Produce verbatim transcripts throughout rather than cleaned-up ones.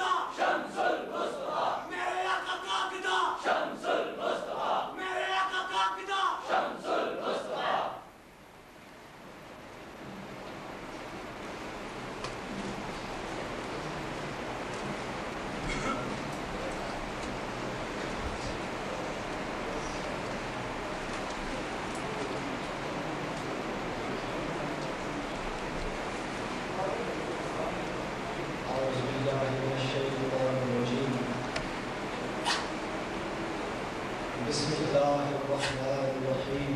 عقیدہ شمس المصطفیٰ، میرے آقا کا عقیدہ شمس المصطفیٰ، میرے آقا کا عقیدہ شمس المصطفیٰ۔ بسم اللہ الرحمن الرحیم،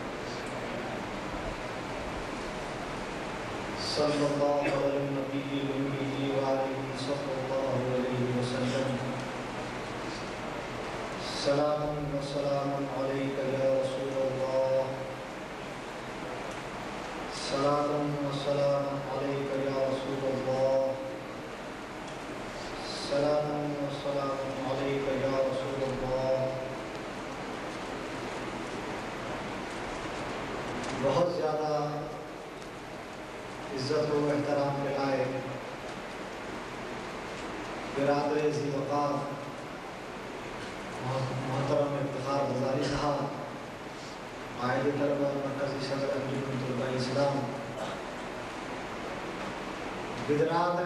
صلی اللہ علی النبی الأمی وعلیہ صلی اللہ علیہ وسلم۔ سلام و سلام علیک یا رسول اللہ، سلام و سلام علیک یا رسول اللہ، سلام و سلام علیک یا رسول اللہ۔ بہت زیادہ عزت و احترام کے لائق برادر ذی وقار محترم افتخار بزاری صاحب، قائد طلبہ مرکزی صدر انجمن طلبہ اسلام، برادر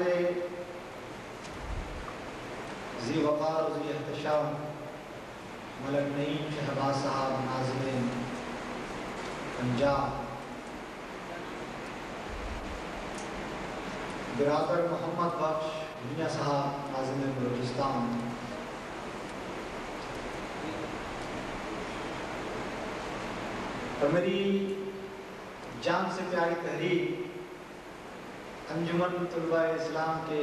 ذی وقار ذی احتشام ملک نعیم شہباز صاحب ناظرین پنجاب، برادر محمد بخش میاں صاحب ناظرین بلوچستان، اور میری جان سے پیاری تحریک انجمن طلبہ اسلام کے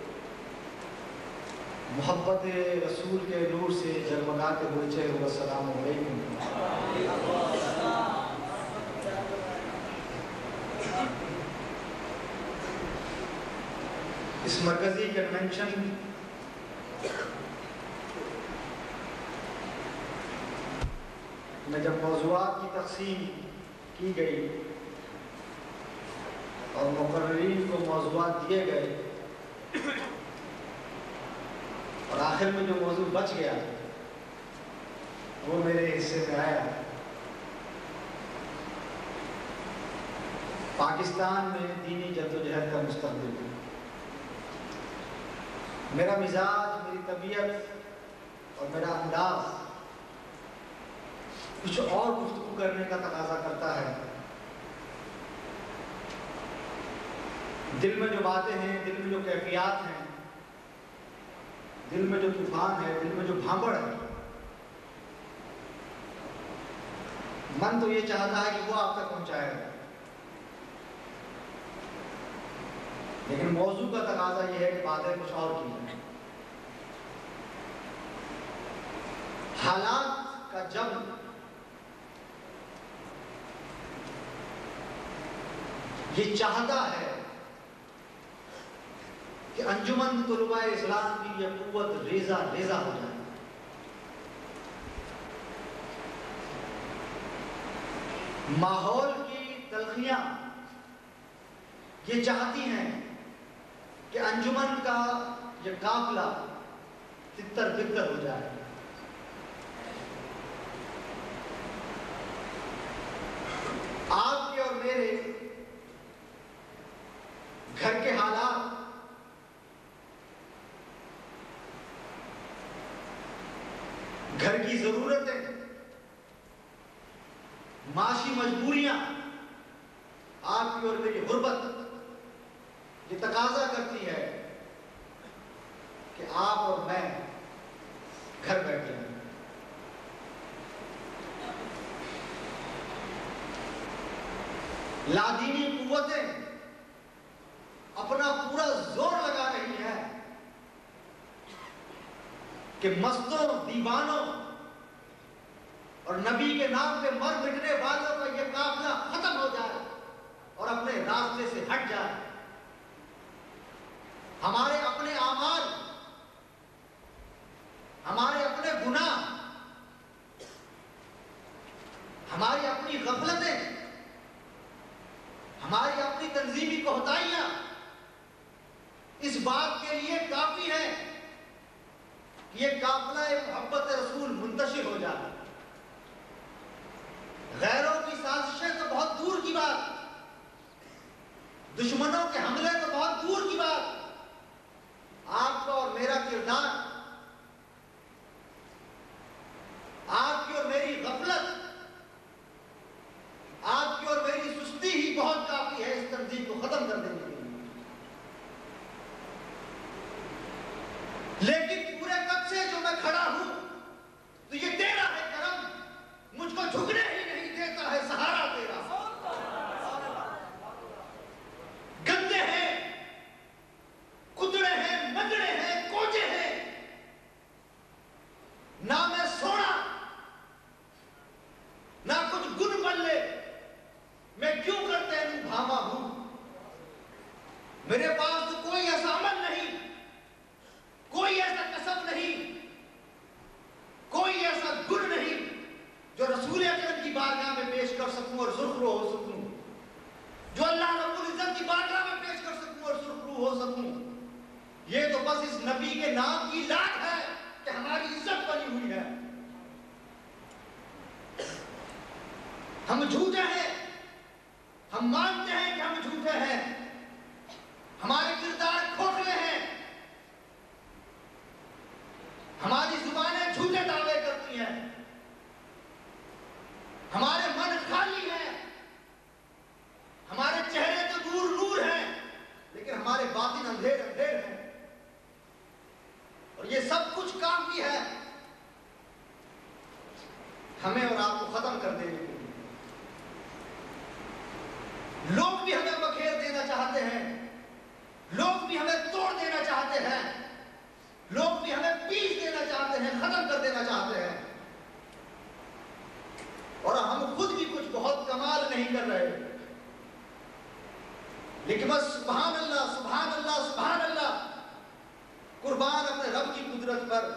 محبت رسول کے نور سے جگمگاتے ہوئے چہروں، السلام علیکم۔ اس مرکزی کنونشن میں جب موضوعات کی تقسیم کی گئی اور مقررین کو موضوعات دیے گئے اور آخر میں جو موضوع بچ گیا وہ میرے حصے میں آیا، پاکستان میں دینی جدوجہد کا مستقبل۔ میرا مزاج، میری طبیعت اور میرا انداز کچھ اور گفتگو کرنے کا تقاضا کرتا ہے۔ دل میں جو باتیں ہیں، دل میں جو کیفیات ہیں، دل میں جو طوفان ہے، دل میں جو بھانپڑ ہے، من تو یہ چاہتا ہے کہ وہ آپ تک پہنچائے گا، لیکن موضوع کا تقاضا یہ ہے کہ باتیں کچھ اور کی جائیں۔ حالات کا جب یہ چاہتا ہے کہ انجمن طلبہ اسلام کی یہ قوت ریزہ ریزہ ہو جائے، ماحول کی تلخیاں یہ چاہتی ہیں کہ انجمن کا یہ قافلہ تتر بتر ہو جائے، آپ کے اور میرے گھر کے حالات، گھر کی ضرورتیں، معاشی مجبوریاں، آپ کی اور میری غربت یہ تقاضا کرتی ہے کہ آپ اور میں گھر بیٹھے ہیں۔ لادینی قوتیں اپنا پورا زور لگا رہی ہیں کہ مستوں، دیوانوں اور نبی کے نام پہ مر مٹنے والوں کا یہ قافلہ ختم ہو جائے اور اپنے راستے سے ہٹ جائے۔ ہمارے اپنے اعمال، ہمارے اپنے گناہ، ہماری اپنی غفلتیں، ہماری اپنی تنظیمی کوتاہیاں اس بات کے لیے کافی ہیں یہ قافلہ محبت رسول منتشر ہو جاتا. غیروں کی سازشیں تو بہت دور کی بات، دشمنوں کے حملے تو بہت دور کی بات، آپ کا اور میرا کردار، آپ کی اور میری غفلت، آپ کی اور میری سستی ہی بہت کافی ہے اس تنظیم کو ختم کر دینے کے لیے. لیکن پورے کب سے جو میں کھڑا ہوں تو یہ تیرا ہے کرم، مجھ کو جھکنے ہی نہیں دیتا ہے سہارا تیرا. گندے ہیں، کتڑے ہیں، مجڑے ہیں، کوچے ہیں، نہ میں سونا نہ کچھ گن بلے، میں کیوں کرتے ہیں بھاما ہوں. میرے پاس تو کوئی ایسا عمل نہیں، کوئی ایسا کسب نہیں، کوئی ایسا گن نہیں جو رسول اکرم کی بارگاہ میں پیش کر سکوں اور سرخرو ہو سکوں، جو اللہ رب العزت کی بارگاہ میں پیش کر سکوں اور سرخرو ہو سکوں. یہ تو بس اس نبی کے نام کی لاٹ ہے کہ ہماری عزت بنی ہوئی ہے. ہم جھوٹے ہیں، ہم مانتے ہیں کہ ہم جھوٹے ہیں، ہمارے کردار کھوکھلے ہیں، ہماری زبانیں جھوٹے دعوے کرتی ہیں، ہمارے من خالی ہیں، ہمارے چہرے تو نور نور ہیں لیکن ہمارے باطن اندھیر اندھیر ہیں. اور یہ سب کچھ کافی ہے ہمیں اور آپ کو ختم کر دینے کے لیے. لوگ بھی ہمیں بکھیر دینا چاہتے ہیں، لوگ بھی ہمیں توڑ دینا چاہتے ہیں، لوگ بھی ہمیں پیس دینا چاہتے ہیں، ختم کر دینا چاہتے ہیں، اور ہم خود بھی کچھ بہت کمال نہیں کر رہے. لیکن بس سبحان اللہ سبحان اللہ سبحان اللہ، قربان اپنے رب کی قدرت پر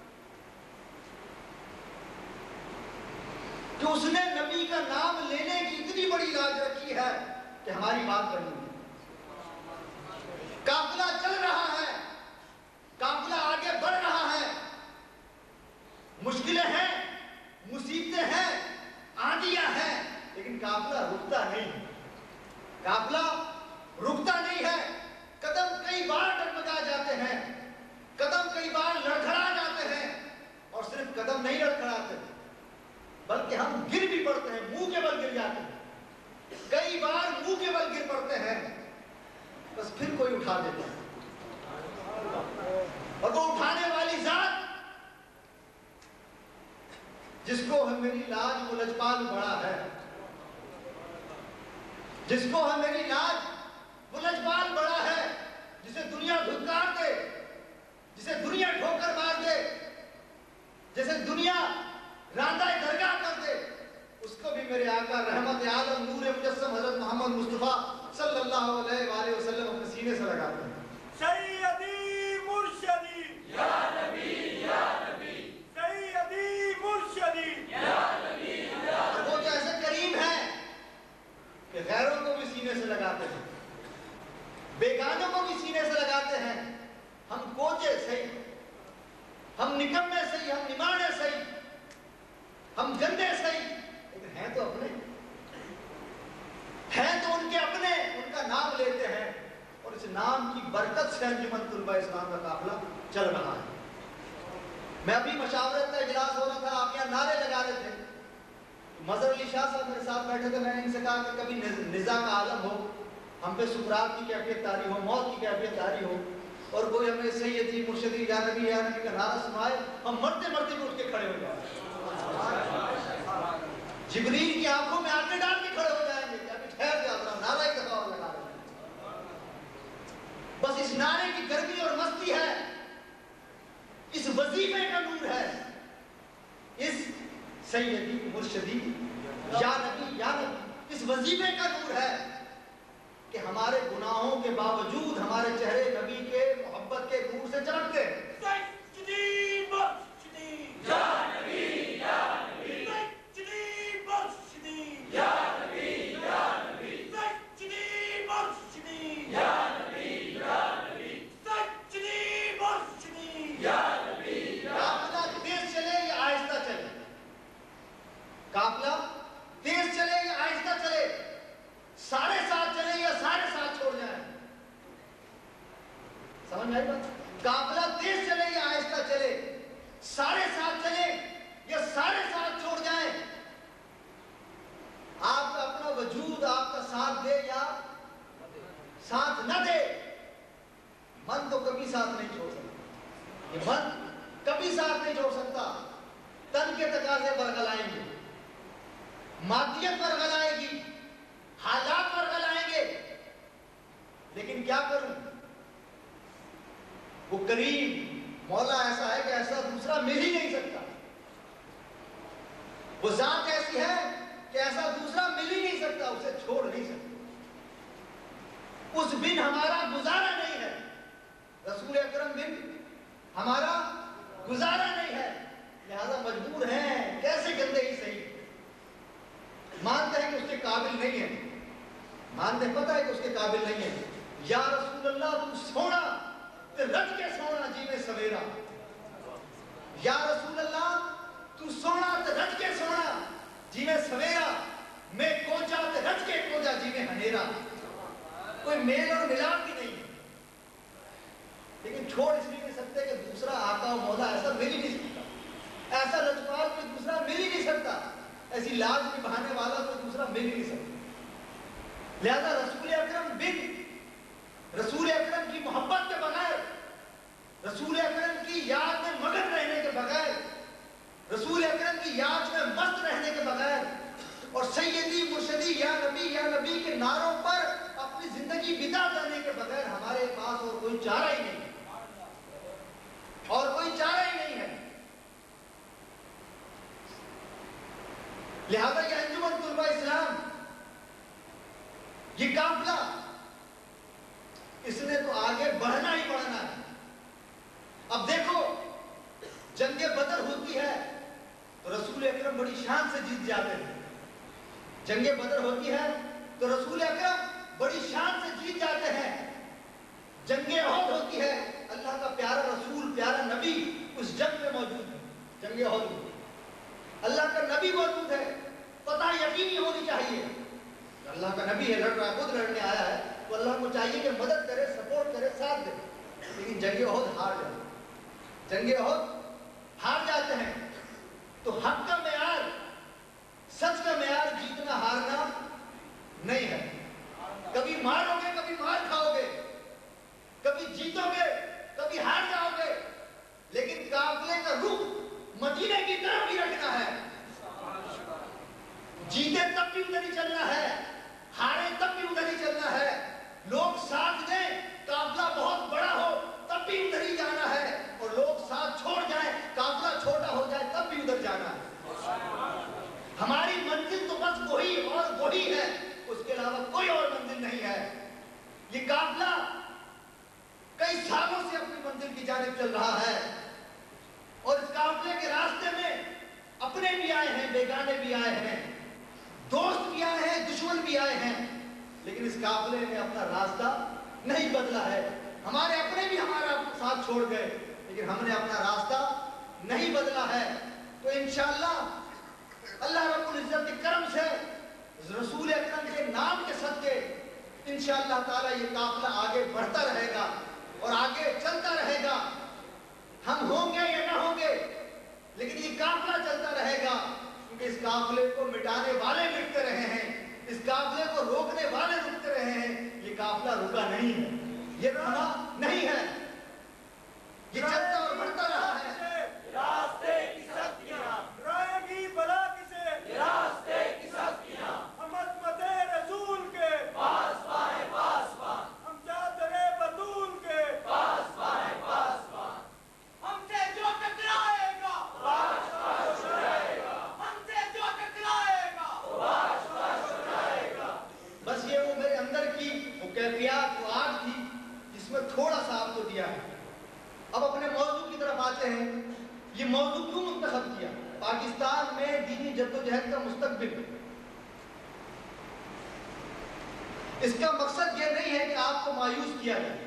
کہ اس نے نبی کا نام لینے کی اتنی بڑی لاج رکھی ہے کہ ہماری بات بنی. قافلہ چل رہا ہے، قافلہ آگے بڑھ رہا ہے، مشکلیں ہیں، مصیبتیں ہیں، آندیاں ہیں، لیکن قافلہ رکتا نہیں. قافلہ رکتا نہیں ہے. قدم کئی بار ڈگمگا جاتے ہیں، قدم کئی بار لڑکھڑا جاتے ہیں، اور صرف قدم نہیں لڑکھڑاتے بلکہ ہم گر بھی پڑتے ہیں، منہ کے بل گر جاتے ہیں. کئی بار منہ کے بل گر پڑتے ہیں، بس پھر کوئی اٹھا دیتا ہے. اور وہ اٹھانے والی ذات جس کو ہے میری لاج وہ لجپال بڑا ہے، جس کو ہے میری لاج وہ لجپال بڑا ہے، جسے دنیا دھکار دے، جسے دنیا ٹھوکر مار دے، جسے دنیا راندہ درگاہ کر دے، اس کو بھی میرے آقا رحمت عالم نور مجسم حضرت محمد مصطفیٰ صلی اللہ علیہ وآلہ وسلم اپنے سینے سے لگاتے ہیں. سیدی مرشدی یا نبی یا نبی، سیدی مرشدی یا نبی یا نبی. وہ تو ایسے کریم ہے کہ غیروں کو بھی سینے سے لگاتے ہیں، بیگانوں کو بھی سینے سے لگاتے ہیں. ہم کوچے صحیح، ہم نکمے صحیح، ہم نمانے صحیح، ہم گندے صحیح، لیکن ہیں تو اپنے، ہیں تو ان کے اپنے، ان کا نام لیتے ہیں، اور اس نام کی برکت سے انجمن طلبہ اسلام کا قافلہ چل رہا ہے. میں ابھی مشاورت کا اجلاس ہو رہا تھا، آپ یہاں نعرے لگا رہے تھے. مظہر علی شاہ صاحب میرے ساتھ بیٹھے تھے، میں نے ان سے کہا کہ کبھی نزاع کا عالم ہو، ہم پہ سکرات کی کیفیت طاری ہو، موت کی کیفیت طاری ہو، اور کوئی ہمیں سیدی مرشدی یا نبی یا نبی کا نعرہ سنائے، ہم مرتے مرتے بھی اٹھ کے کھڑے ہو جائیں. جبریل کی آنکھوں میں آنکھیں ڈال کے کھڑے ہو جائیں گے کہ ابھی ٹھہر جا ذرا، نعرہ ایک دفعہ اور لگا رہے ہیں. بس اس نعرے کی گرمی اور مستی ہے، اس وظیفے کا نور ہے، اس سیدی مرشدی یا نبی یا نبی اس وظیفے کا نور ہے کہ ہمارے گناہوں کے باوجود ہمارے چہرے نبی کے محبت کے نور سے چمکتے ہیں. سیدی مرشدی یا نبی یا نبی، سیدی مرشدی یا نبی یا نبی، سیدی مرشدی یا نبی یا نبی، سیدی مرشدی یا نبی یا قافلہ تیز چلے یا آہستہ چلے، سارے ساتھ چلے یا سارے ساتھ چھوڑ جائیں، آپ کا اپنا وجود آپ کا ساتھ دے یا ساتھ نہ دے، من تو کبھی ساتھ نہیں چھوڑ سکتا، یہ من کبھی ساتھ نہیں چھوڑ سکتا۔ تن کے تقاضے برگلائیں گے، مادیت برگلائے گی، حالات برگلائیں گے، لیکن کیا کروں؟ وہ کریم مولا ایسا ہے کہ ایسا دوسرا مل ہی نہیں سکتا، وہ ذات ایسی ہے کہ ایسا دوسرا مل ہی نہیں سکتا، اسے چھوڑ نہیں سکتا، اس بن ہمارا گزارا نہیں ہے، رسول اکرم بن ہمارا گزارا نہیں ہے، لہذا مجبور ہیں، کیسے گندے ہی صحیح، مانتے ہیں کہ اس کے قابل نہیں ہیں، مانتے ہیں پتہ ہے کہ اس کے قابل نہیں ہیں، یا رسول اللہ تو سونا تو رج کے سونا جی میں سویرا، یا رسول اللہ تو سونا تو رج کے سونا جی میں سویرا، میں کوچا تو رج کے کوچا جی میں ہنیرا، کوئی میل اور ملاپ بھی نہیں ہے، لیکن چھوڑ اس لیے نہیں سکتے کہ دوسرا آقا و مولا ایسا مل ہی نہیں سکتا، ایسا لجپال کوئی دوسرا مل ہی نہیں سکتا، ایسی لاج نبھانے والا کوئی دوسرا مل ہی نہیں سکتا، لہذا رسول اکرم بن رسول اکرم کی محبت کے بغیر، رسول اکرم کی یاد میں مگن رہنے کے بغیر، رسول اکرم کی یاد میں مست رہنے کے بغیر، اور سیدی مرشدی یا نبی یا نبی کے نعروں پر اپنی زندگی بتا دینے کے بغیر ہمارے پاس اور کوئی چارہ ہی نہیں، اور کوئی چارہ ہی نہیں ہے۔ لہذا یہ انجمن طلبہ اسلام، یہ قافلہ، اس نے تو آگے بڑھنا ہی بڑھنا ہے۔ اب دیکھو جنگ بدر ہوتی ہے تو رسول اکرم بڑی شان سے جیت جاتے ہیں، جنگ بدر ہوتی ہے تو رسول اکرم بڑی شان سے جیت جاتے ہیں، جنگ احد ہوتی ہے اللہ کا پیارا رسول پیارا نبی اس جنگ میں موجود ہے، جنگ احد میں اللہ کا نبی موجود ہے، پتہ یقینی ہونی چاہیے اللہ کا نبی ہے، لڑ رہا ہے، خود لڑنے آیا ہے تو اللہ کو چاہیے کہ مدد کرے، سپورٹ کرے، ساتھ دے، لیکن جنگ احد ہار جاتے ہیں، جنگ احد ہار جاتے ہیں تو حق کا معیار، سچ کا معیار جیتنا ہارنا نہیں ہے، کبھی مارو گے کبھی مار کھاؤ گے، کبھی جیتو گے کبھی ہار جاؤ گے، لیکن قافلے کا رخ مدینے کی طرف بھی رکھنا ہے، جیتے تب بھی ادھر ہی چلنا ہے، ہارے تب بھی ادھر ہی چلنا ہے، لوگ ساتھ دیں قافلہ بہت بڑا ہو تب بھی ادھر ہی جانا ہے، اور لوگ ساتھ چھوڑ جائیں قافلہ چھوٹا ہو جائے تب بھی ادھر جانا ہے۔ ہماری منزل تو بس وہی اور وہی ہے، اس کے علاوہ کوئی اور منزل نہیں ہے۔ یہ قافلہ کئی سالوں سے اپنی منزل کی جانب چل رہا ہے، اور اس قافلے کے راستے میں اپنے بھی آئے ہیں، بیگانے بھی آئے ہیں، دوست بھی آئے ہیں، دشمن بھی آئے ہیں، لیکن اس قافلے نے اپنا راستہ نہیں بدلا ہے۔ ہمارے اپنے بھی ہمارا ساتھ چھوڑ گئے، لیکن ہم نے اپنا راستہ نہیں بدلا ہے۔ تو انشاءاللہ اللہ رب العزت کے کرم سے، رسول اکرم کے نام کے صدقے انشاءاللہ تعالی یہ قافلہ آگے بڑھتا رہے گا اور آگے چلتا رہے گا۔ ہم ہوں گے یا نہ ہوں گے، لیکن یہ قافلہ چلتا رہے گا، کیونکہ اس قافلے کو مٹانے والے مٹتے رہے ہیں، اس قافلے کو روکنے والے رکتے رہے ہیں، یہ قافلہ رکا نہیں ہے، یہ رہا نہیں ہے، یہ چلتا اور بڑھتا رہا ہے۔ راستے کی سختیاں رائے گی بلا کسے، راستے کی سختیاں عظمت رسول کے پاس پائے پاس پائے ہم چادر بطول کے پاس پائے پاس پائے ہم سے جو ٹکرائے گا باش باش اڑائے گا، ہم سے جو ٹکرائے گا باش باش اڑائے گا۔ بس یہ وہ میرے اندر کی وہ کیفیات وہ آگ تھی جس میں تھوڑا سا آپ کو دیا ہے۔ اب اپنے موضوع کی طرف آتے ہیں، یہ موضوع کیوں منتخب کیا؟ پاکستان میں دینی جدوجہد کا مستقبل، اس کا مقصد یہ نہیں ہے کہ آپ کو مایوس کیا جائے،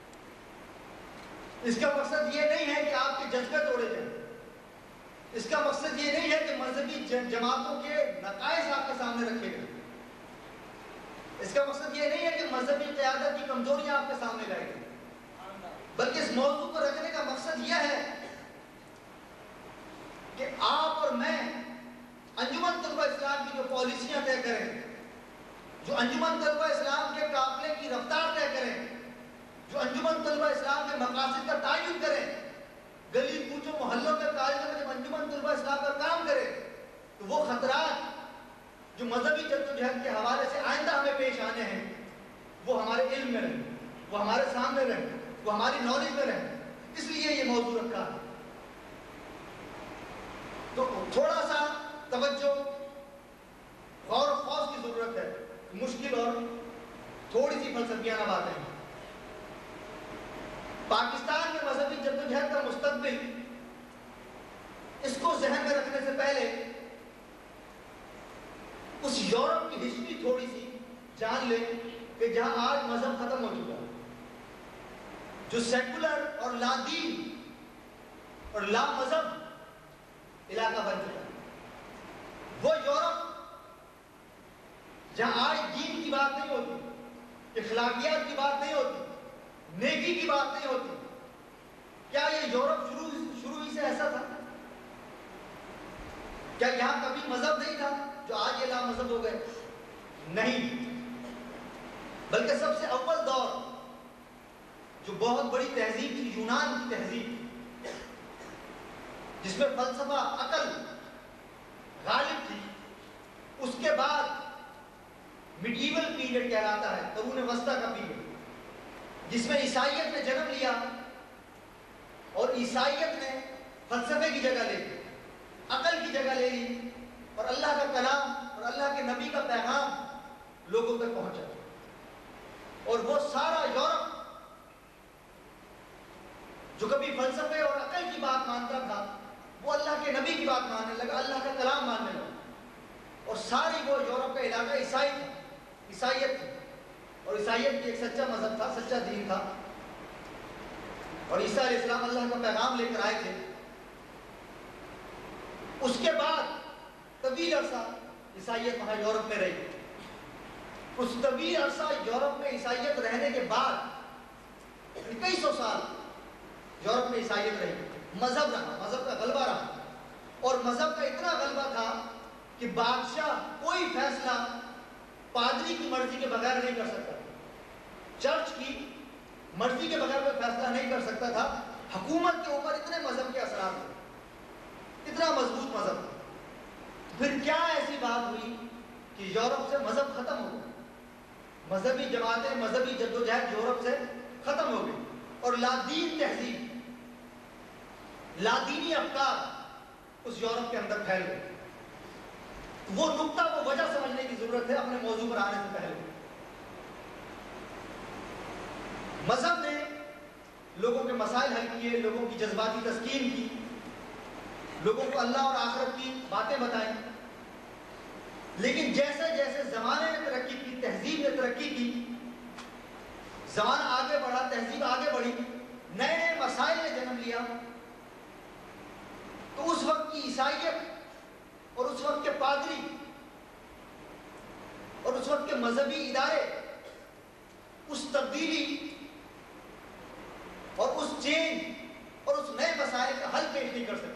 اس کا مقصد یہ نہیں ہے کہ آپ کے جذبے توڑے جائیں، اس کا مقصد یہ نہیں ہے کہ مذہبی جماعتوں کے نقائص آپ کے سامنے رکھے گئے، اس کا مقصد یہ نہیں ہے کہ مذہبی قیادت کی کمزوریاں آپ کے سامنے لائے گئے، بلکہ اس موضوع پر پالیسیاں طے کریں، جو انجمن طلبہ اسلام کے قافلے کی رفتار طے کریں، جو انجمن طلبہ اسلام کے مقاصد کا تعین کریں، گلی کوچوں محلوں کے کالجوں میں جب انجمن طلبہ اسلام کا کام کرے تو وہ خطرات جو مذہبی جدوجہد کے حوالے سے آئندہ ہمیں پیش آنے ہیں وہ ہمارے علم میں رہیں، وہ ہمارے سامنے رہیں، وہ ہماری نالج میں رہیں، اس لیے یہ موضوع رکھا ہے۔ تو تھوڑا سا توجہ، غور و خوض کی ضرورت ہے، مشکل اور تھوڑی سی فلسفیانہ باتیں ہیں۔ پاکستان میں مذہبی جدوجہد کا مستقبل، اس کو ذہن میں رکھنے سے پہلے اس یورپ کی ہسٹری تھوڑی سی جان لیں کہ جہاں آج مذہب ختم ہو چکا ہے، جو سیکولر اور لا دین اور لا مذہب علاقہ بن چکا ہے، وہ یورپ جہاں آج دین کی بات نہیں ہوتی، اخلاقیات کی بات نہیں ہوتی، نیکی کی بات نہیں ہوتی۔ کیا یہ یورپ شروع شروع ہی سے ایسا تھا؟ کیا یہاں کبھی مذہب نہیں تھا جو آج یہ لا مذہب ہو گئے؟ نہیں، بلکہ سب سے اول دور جو بہت بڑی تہذیب تھی، یونان کی تہذیب، جس میں فلسفہ، عقل غالب تھی، اس کے بعد میڈیول پیریڈ کہلاتا ہے، قرون وسطیٰ کا پیریڈ، جس میں عیسائیت نے جنم لیا، اور عیسائیت نے فلسفے کی جگہ لے لی، عقل کی جگہ لے لی، اور اللہ کا کلام اور اللہ کے نبی کا پیغام لوگوں تک پہنچا، اور وہ سارا یورپ جو کبھی فلسفے اور عقل کی بات مانتا تھا وہ اللہ کے نبی کی بات ماننے لگا، اللہ کا کلام ماننے لگا، اور ساری وہ یورپ کا علاقہ عیسائی تھا، عیسائیت تھی، اور عیسائیت بھی ایک سچا مذہب تھا، سچا دین تھا، اور عیسیٰ علیہ السلام اللہ کا پیغام لے کر آئے تھے۔ اس کے بعد طویل عرصہ عیسائیت وہاں یورپ میں رہی، اس طویل عرصہ یورپ میں عیسائیت رہنے کے بعد کئی سو سال یورپ میں عیسائیت رہی، مذہب رہا، مذہب کا غلبہ رہا، اور مذہب کا اتنا غلبہ تھا کہ بادشاہ کوئی فیصلہ پادری کی مرضی کے بغیر نہیں کر سکتا، چرچ کی مرضی کے بغیر کوئی فیصلہ نہیں کر سکتا تھا۔ حکومت کے اوپر اتنے مذہب کے اثرات تھے، اتنا مضبوط مذہب تھا۔ پھر کیا ایسی بات ہوئی کہ یورپ سے مذہب ختم ہو گیا، مذہبی جماعتیں، مذہبی جدوجہد یورپ سے ختم ہو گئی، اور لادین تہذیب، لادینی افکار اس یورپ کے اندر پھیل گئے۔ وہ نقطہ، وہ وجہ سمجھنے کی ضرورت ہے اپنے موضوع پر آنے سے پہلے۔ مذہب نے لوگوں کے مسائل حل کیے، لوگوں کی جذباتی تسکین کی، لوگوں کو اللہ اور آخرت کی باتیں بتائیں، لیکن جیسے جیسے زمانے نے ترقی کی، تہذیب نے ترقی کی، زمانہ آگے بڑھا، تہذیب آگے بڑھی، نئے نئے مسائل نے جنم لیا، تو اس وقت کی عیسائیت اور اس وقت کے پادری اور اس وقت کے مذہبی ادارے اس تبدیلی اور اس چینج اور اس نئے مسائل کا حل پیش نہیں کر سکتے۔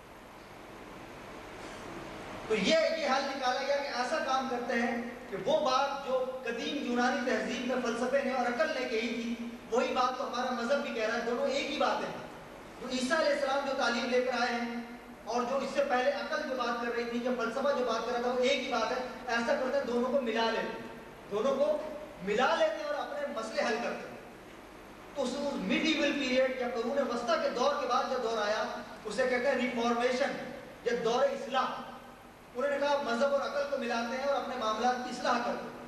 تو یہ یہ حل نکالا گیا کہ ایسا کام کرتے ہیں کہ وہ بات جو قدیم یونانی تہذیب میں فلسفے نے اور عقل نے کہی تھی، وہی بات تو ہمارا مذہب بھی کہہ رہا ہے، دونوں ایک ہی بات ہے۔ تو عیسیٰ علیہ السلام جو تعلیم لے کر آئے ہیں اور جو اس سے پہلے عقل جو بات کر رہی تھی، جو فلسفہ جو بات کر رہا تھا، وہ ایک ہی بات ہے۔ ایسا کرتے ہیں دونوں کو ملا لیتے ہیں، دونوں کو ملا لیتے ہیں اور اپنے مسئلے حل کرتے ہیں۔ تو اس میڈیول پیریڈ یا قرون وسطیٰ کے دور کے بعد جو دور آیا، اسے کہتے ہیں ریفارمیشن یا دور اصلاح۔ انہوں نے کہا مذہب اور عقل کو ملاتے ہیں اور اپنے معاملات کی اصلاح کرتے ہیں،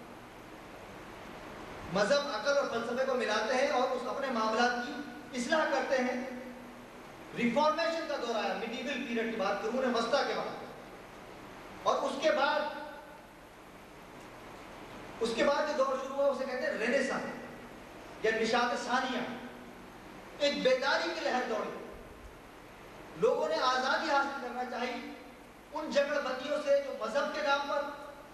مذہب، عقل اور فلسفے کو ملاتے ہیں اور اس اپنے معاملات کی اصلاح کرتے ہیں۔ ریفارمیشن کا دور آیا، میڈیول پیریڈ کی بات، قرون وسطیٰ کے بعد، اور اس کے بعد اس کے بعد جو دور شروع ہوا اسے کہتے ہیں رینیسانس یا نشاط ثانیہ۔ ایک بیداری کی لہر دوڑی، لوگوں نے آزادی حاصل کرنا چاہی ان جھگڑ بندیوں سے جو مذہب کے نام پر،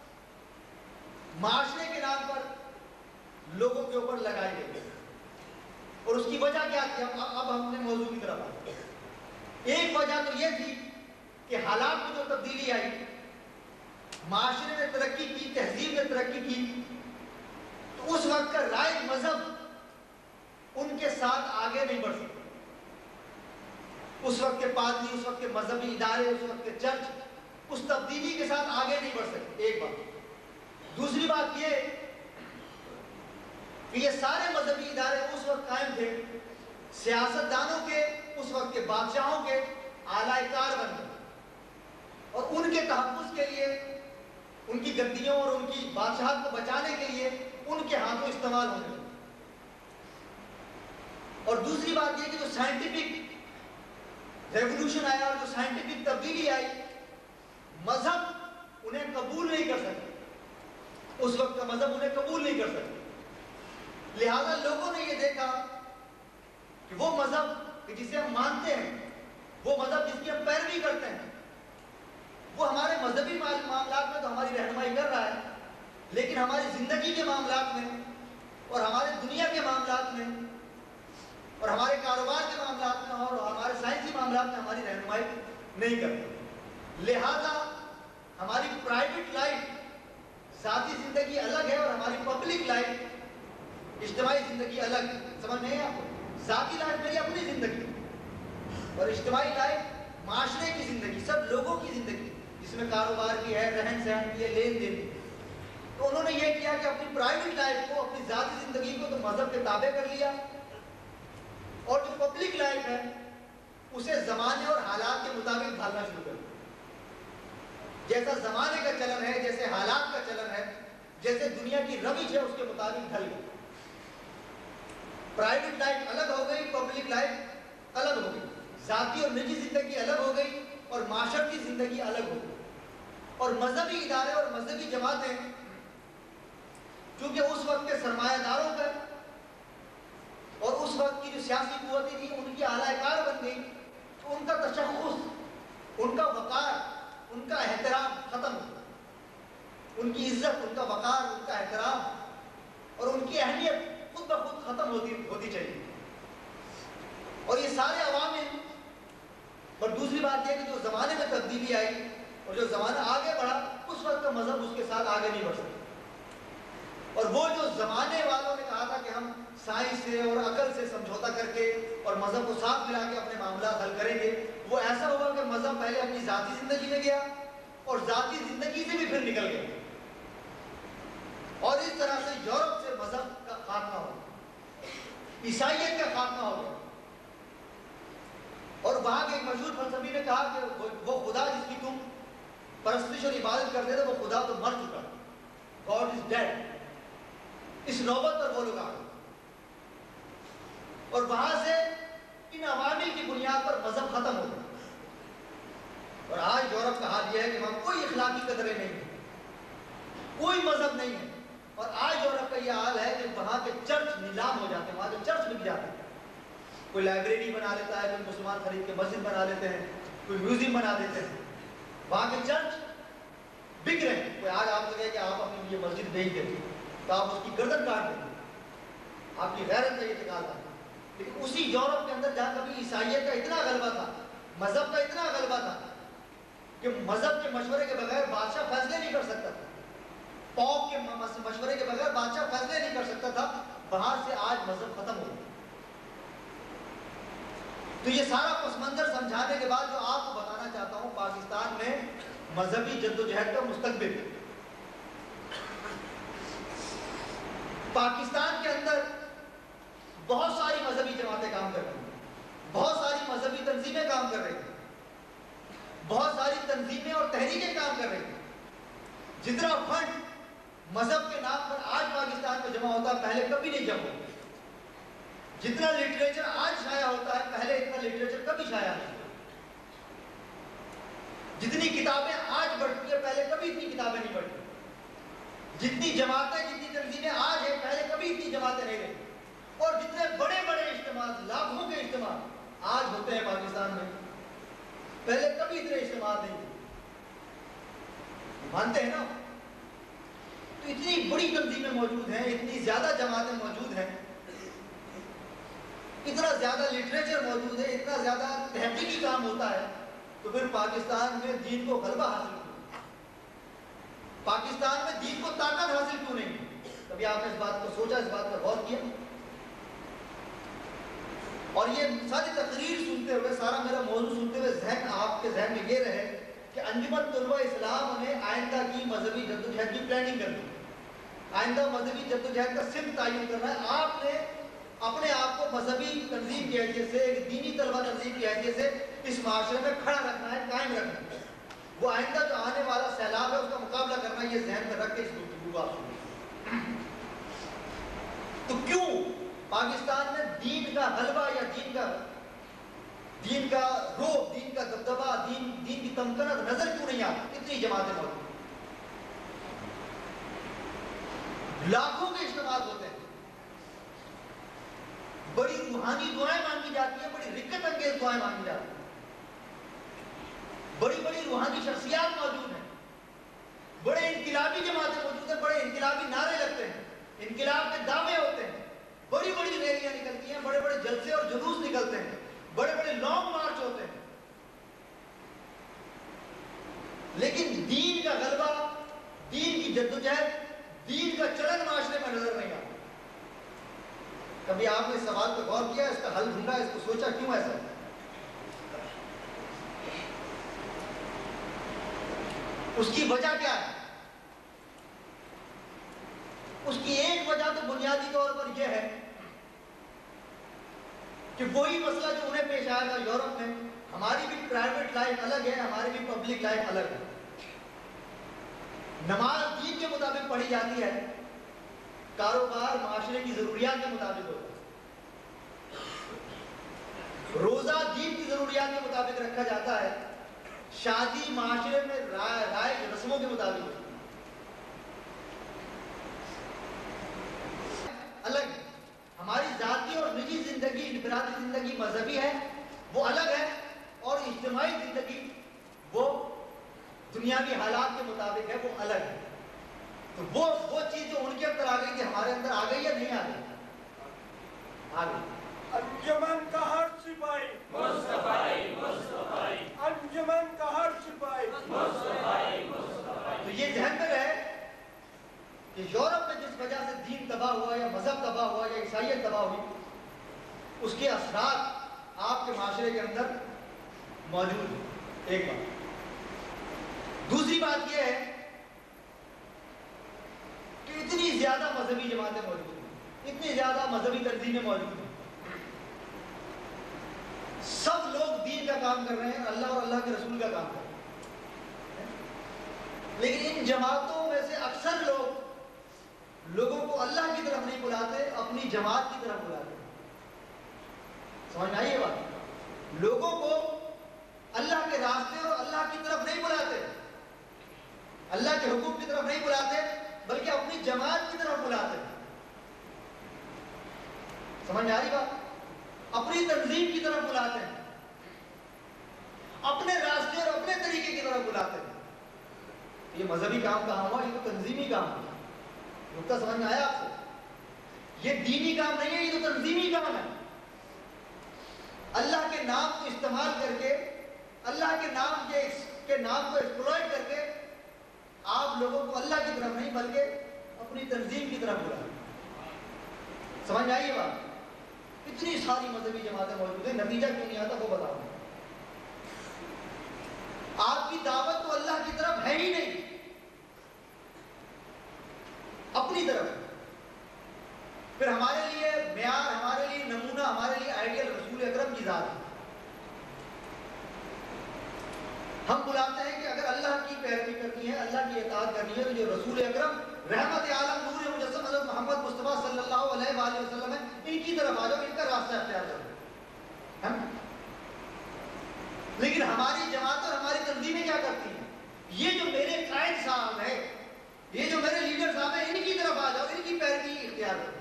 معاشرے کے نام پر لوگوں کے اوپر لگائی گئی۔ اور اس کی وجہ کیا تھی؟ اب اب ہم نے موضوع کی طرف آئے۔ ایک وجہ تو یہ تھی کہ حالات میں جو تبدیلی آئی، معاشرے میں ترقی کی، تہذیب میں ترقی کی، تو اس وقت کا رائج مذہب ان کے ساتھ آگے نہیں بڑھ سکتا۔ اس وقت کے پادری، اس وقت کے مذہبی ادارے، اس وقت کے چرچ اس تبدیلی کے ساتھ آگے نہیں بڑھ سکتے، ایک بات۔ دوسری بات یہ کہ یہ سارے مذہبی ادارے اس وقت قائم تھے، سیاستدانوں کے، اس وقت کے بادشاہوں کے اعلی کار بن گئے، اور ان کے تحفظ کے لیے، ان کی گدیوں اور ان کی بادشاہت کو بچانے کے لیے ان کے ہاتھوں استعمال ہونے لگے۔ اور دوسری بات یہ کہ جو سائنٹیفک ریولوشن آیا اور جو سائنٹیفک تبدیلی آئی، مذہب انہیں قبول نہیں کر سکتے، اس وقت کا مذہب انہیں قبول نہیں کر سکتے۔ لہذا لوگوں نے یہ دیکھا کہ وہ مذہب جسے ہم مانتے ہیں، وہ مذہب جس کی ہم پیروی کرتے ہیں، وہ ہمارے مذہبی معاملات میں تو ہماری رہنمائی کر رہا ہے، لیکن ہماری زندگی کے معاملات میں اور ہمارے دنیا کے معاملات میں اور ہمارے کاروبار کے معاملات میں اور ہمارے سائنسی معاملات میں ہماری رہنمائی نہیں کرتے۔ لہذا ہماری پرائیویٹ لائف، ذاتی زندگی الگ ہے، اور ہماری پبلک لائف، اجتماعی زندگی الگ ہے۔ سمجھ نہیں ہے آپ کو؟ ذاتی لائف میری اپنی زندگی اور اجتماعی لائف معاشرے کی زندگی، سب لوگوں کی زندگی، جس میں کاروبار کی ہے، رہن سہن کی ہے، لین دین کی۔ تو انہوں نے یہ کیا کہ اپنی پرائیویٹ لائف کو، اپنی ذاتی زندگی کو تو مذہب کے تابع کر لیا، اور جو پبلک لائف ہے اسے زمانے اور حالات کے مطابق ڈھالنا شروع کر دیا۔ جیسا زمانے کا چلن ہے، جیسے حالات کا چلن ہے، جیسے دنیا کی روش ہے، اس کے مطابق ڈھل گئی۔ پرائیویٹ لائف الگ ہو گئی، پبلک لائف الگ ہو گئی، ذاتی اور نجی زندگی الگ ہو گئی، اور معاشرتی زندگی الگ ہو گئی۔ اور مذہبی ادارے اور مذہبی جماعتیں چونکہ اس وقت کے سرمایہ داروں کا اور اس وقت کی جو سیاسی قوتیں تھیں ان کی اعلی کار بن گئی، تو ان کا تشخص، ان کا وقار، ان کا احترام ختم ہو گیا۔ ان کی عزت، ان کا وقار، ان کا احترام اور ان کی اہمیت خود بخود ختم ہوتی ہوتی چلی۔ اور یہ سارے عوامل، اور دوسری بات یہ کہ جو زمانے میں تبدیلی آئی اور جو زمانہ آگے بڑھا، اس وقت کا مذہب اس کے ساتھ آگے نہیں بڑھ سکتا۔ اور وہ جو زمانے والوں نے کہا تھا کہ ہم سائنس سے اور عقل سے سمجھوتا کر کے اور مذہب کو ساتھ ملا کے اپنے معاملات حل کریں گے، وہ ایسا ہوا کہ مذہب پہلے اپنی ذاتی زندگی میں گیا اور ذاتی زندگی سے بھی پھر نکل گیا، اور اس طرح سے یورپ سے مذہب کا خاتمہ ہو گیا، عیسائیت کا خاتمہ ہو گیا۔ اور وہاں کے ایک مشہور فلسفی نے کہا کہ وہ خدا جس کی تم پرستش اور عبادت کرتے تھے، وہ خدا تو مر چکا، گاڈ از ڈیڈ۔ اس نوبت پر وہ لوگ آ گئے، اور وہاں سے ان عوامل کی بنیاد پر مذہب ختم ہو گیا۔ اور آج یورپ کا حال یہ ہے کہ وہاں کوئی اخلاقی قدریں نہیں ہیں، کوئی مذہب نہیں ہے، اور آج یورپ کا یہ حال ہے کہ وہاں کے چرچ نیلام ہو جاتے ہیں، وہاں کے چرچ بک جاتے ہیں۔ کوئی لائبریری بنا لیتا ہے، کوئی مسلمان خرید کے مسجد بنا لیتے ہیں، کوئی میوزیم بنا دیتے ہیں، وہاں کے چرچ بک رہے ہیں۔ کوئی آج آپ سے کہے کہ آپ اپنی یہ مسجد بیچ دیں تو آپ اس کی گردن کاٹ دیں، آپ کی غیرت کا یہ تقاضا ہے۔ لیکن اسی یورپ کے اندر جہاں کبھی عیسائیت کا اتنا غلبہ تھا، مذہب کا اتنا غلبہ تھا کہ مذہب کے مشورے کے بغیر بادشاہ فیصلے نہیں کر سکتا تھا، پوپ کے مشورے کے بغیر بادشاہ فیصلے نہیں کر سکتا تھا، وہاں سے آج مذہب ختم ہو گیا۔ تو یہ سارا پس منظر سمجھانے کے بعد جو آپ کو بتانا چاہتا ہوں، پاکستان میں مذہبی جدوجہد کا مستقبل، پاکستان کے اندر بہت ساری مذہبی جماعتیں کام کر رہی ہیں، بہت ساری مذہبی تنظیمیں کام کر رہی ہیں، بہت ساری تنظیمیں اور تحریکیں کام کر رہی ہیں۔ جتنا فنڈ مذہب کے نام پر آج پاکستان میں جمع ہوتا ہے، پہلے کبھی نہیں جمع ہوتا۔ جتنا لٹریچر آج شائع ہوتا ہے، پہلے اتنا لٹریچر کبھی شائع نہیں ہوتا۔ جتنی کتابیں آج بڑھتی ہیں، پہلے کبھی اتنی کتابیں نہیں بڑھتی۔ جتنی جماعتیں، جتنی تنظیمیں آج ہیں، پہلے کبھی اتنی جماعتیں نہیں رہی۔ اور جتنے بڑے بڑے اجتماع، لاکھوں کے اجتماع آج ہوتے ہیں پاکستان میں، پہلے کبھی اتنے اجتماع نہیں ہوتے۔ مانتے ہیں نا؟ تو اتنی بڑی تنظیمیں موجود ہیں، اتنی زیادہ جماعتیں موجود ہیں، اتنا زیادہ لٹریچر موجود ہے، اتنا زیادہ تحقیقی کام ہوتا ہے، تو پھر پاکستان میں دین کو غلبہ حاصل ہوا۔ پاکستان میں دین کو طاقت حاصل کیوں نہیں؟ کبھی آپ نے اس بات کو سوچا، اس بات پر غور کیا؟ اور یہ ساری تقریر سنتے ہوئے، سارا میرا موضوع سنتے ہوئے ذہن آپ کے ذہن میں یہ رہے کہ انجمن طلبہ اسلام نے آئندہ کی مذہبی جدوجہد کی پلاننگ کرنی ہے، آئندہ مذہبی جدوجہد کا سمت تعین کرنا ہے۔ آپ نے اپنے آپ کو مذہبی تنظیم کی حیثیت سے، ایک دینی طلبہ تنظیم کی حیثیت سے اس معاشرے میں کھڑا رکھنا ہے، قائم رکھنا ہے۔ وہ آئندہ جو آنے والا سیلاب ہے اس کا مقابلہ کرنا ہے، یہ ذہن میں رکھ کے اس گفتگو کو آپ سنیں۔ تو کیوں پاکستان میں دین کا غلبہ یا دین کا دین کا روب، دین کا دبدبہ، دین دین کی تمکنت نظر کیوں نہیں آتی؟ اتنی جماعتیں موجود ہیں، لاکھوں کے اجتماعات ہوتے ہیں، بڑی روحانی دعائیں مانگی جاتی ہیں، بڑی رکت انگیز دعائیں مانگی جاتی ہیں، بڑی بڑی روحانی شخصیات موجود ہیں، بڑے انقلابی جماعتیں موجود ہیں، بڑے انقلابی نعرے لگتے ہیں، انقلاب کے دعوے ہوتے ہیں، بڑی بڑی ریلیاں نکلتی ہیں، بڑے بڑے جلسے اور جلوس نکلتے ہیں، بڑے بڑے لانگ مارچ ہوتے ہیں، لیکن دین کا غلبہ، دین کی جدوجہد، دین کا چلن معاشرے میں نظر نہیں آتا۔ کبھی آپ نے اس سوال پہ غور کیا، اس کا حل ڈھونڈا، اس کو سوچا کیوں ایسا ہے؟ اس کی وجہ کیا ہے؟ اس کی ایک وجہ تو بنیادی طور پر یہ ہے کہ وہی مسئلہ جو انہیں پیش آیا تھا یورپ میں، ہماری بھی پرائیویٹ لائف الگ ہے، ہماری بھی پبلک لائف الگ ہے۔ نماز دین کے مطابق پڑھی جاتی ہے، کاروبار معاشرے کی ضروریات کے مطابق ہوتا ہے، روزہ دین کی ضروریات کے مطابق رکھا جاتا ہے، شادی معاشرے میں رائے رائے رسموں کے مطابق ہوتی ہے، الگ ہے۔ ہماری ذاتی اور نجی زندگی، انفرادی زندگی مذہبی ہے، وہ الگ ہے، اور اجتماعی زندگی وہ دنیاوی حالات کے مطابق ہے، وہ الگ ہے۔ تو وہ وہ چیز جو ان کے اندر آ گئی تھی ہمارے اندر آ گئی یا نہیں آ گئی؟ آ گئی۔ انجمن کا ہر سپاہی مصطفی مصطفی، انجمن کا ہر سپاہی مصطفی مصطفی۔ تو یہ ذہن میں رہے کہ یورپ میں جس وجہ سے دین تباہ ہوا یا مذہب تباہ ہوا یا عیسائیت تباہ ہوئی، اس کے اثرات آپ کے معاشرے کے اندر موجود ہیں، ایک بات۔ دوسری بات یہ ہے کہ اتنی زیادہ مذہبی جماعتیں موجود ہیں، اتنی زیادہ مذہبی تنظیمیں موجود ہیں، سب لوگ دین کا کام کر رہے ہیں، اللہ اور اللہ کے رسول کا کام کر رہے ہیں، لیکن ان جماعتوں میں سے اکثر لوگ لوگوں کو اللہ کی طرف نہیں بلاتے، اپنی جماعت کی طرف بلاتے۔ سمجھ میں آئی یہ بات؟ لوگوں کو اللہ کے راستے اور اللہ کی طرف نہیں بلاتے، اللہ کے حکم کی طرف نہیں بلاتے، بلکہ اپنی جماعت کی طرف بلاتے۔ سمجھ میں آ رہی بات؟ اپنی تنظیم کی طرف بلاتے ہیں، اپنے راستے اور اپنے طریقے کی طرف بلاتے ہیں۔ یہ مذہبی کام کہاں ہوا؟ یہ تو تنظیمی کام ہوا۔ نقطہ سمجھ میں آیا آپ کو؟ یہ دینی کام نہیں ہے، یہ تو تنظیمی کام ہے۔ اللہ کے نام کو استعمال کر کے، اللہ کے نام کے کے نام کو ایکسپلوئٹ کر کے آپ لوگوں کو اللہ کی طرف نہیں بلکہ اپنی تنظیم کی طرف بلا۔ سمجھ میں آئی یہ بات؟ اتنی ساری مذہبی جماعتیں موجود ہیں، نتیجہ کیوں نہیں آتا وہ بتاؤں۔ آپ کی دعوت تو اللہ کی طرف ہے ہی نہیں، اپنی طرف۔ پھر ہمارے لیے معیار، ہمارے لیے نمونہ، ہمارے لیے آئیڈیل رسول اکرم کی ذات ہے۔ ہم بلاتے ہیں کہ اگر اللہ کی پیروی کرنی ہے، اللہ کی اطاعت کرنی ہے، تو جو رسول اکرم رحمت عالم نور مجسم حضرت محمد مصطفیٰ صلی اللہ علیہ وآلہ وسلم ہے، ان کی طرف آ جاؤ، ان کا راستہ اختیار کرو۔ لیکن ہماری جماعت اور ہماری تنظیمیں کیا کرتی ہیں؟ یہ جو میرے قائد صاحب ہے، یہ جو میرے لیڈر صاحب ہیں، ان کی طرف آ جاؤ، ان کی پیروی اختیار کرو۔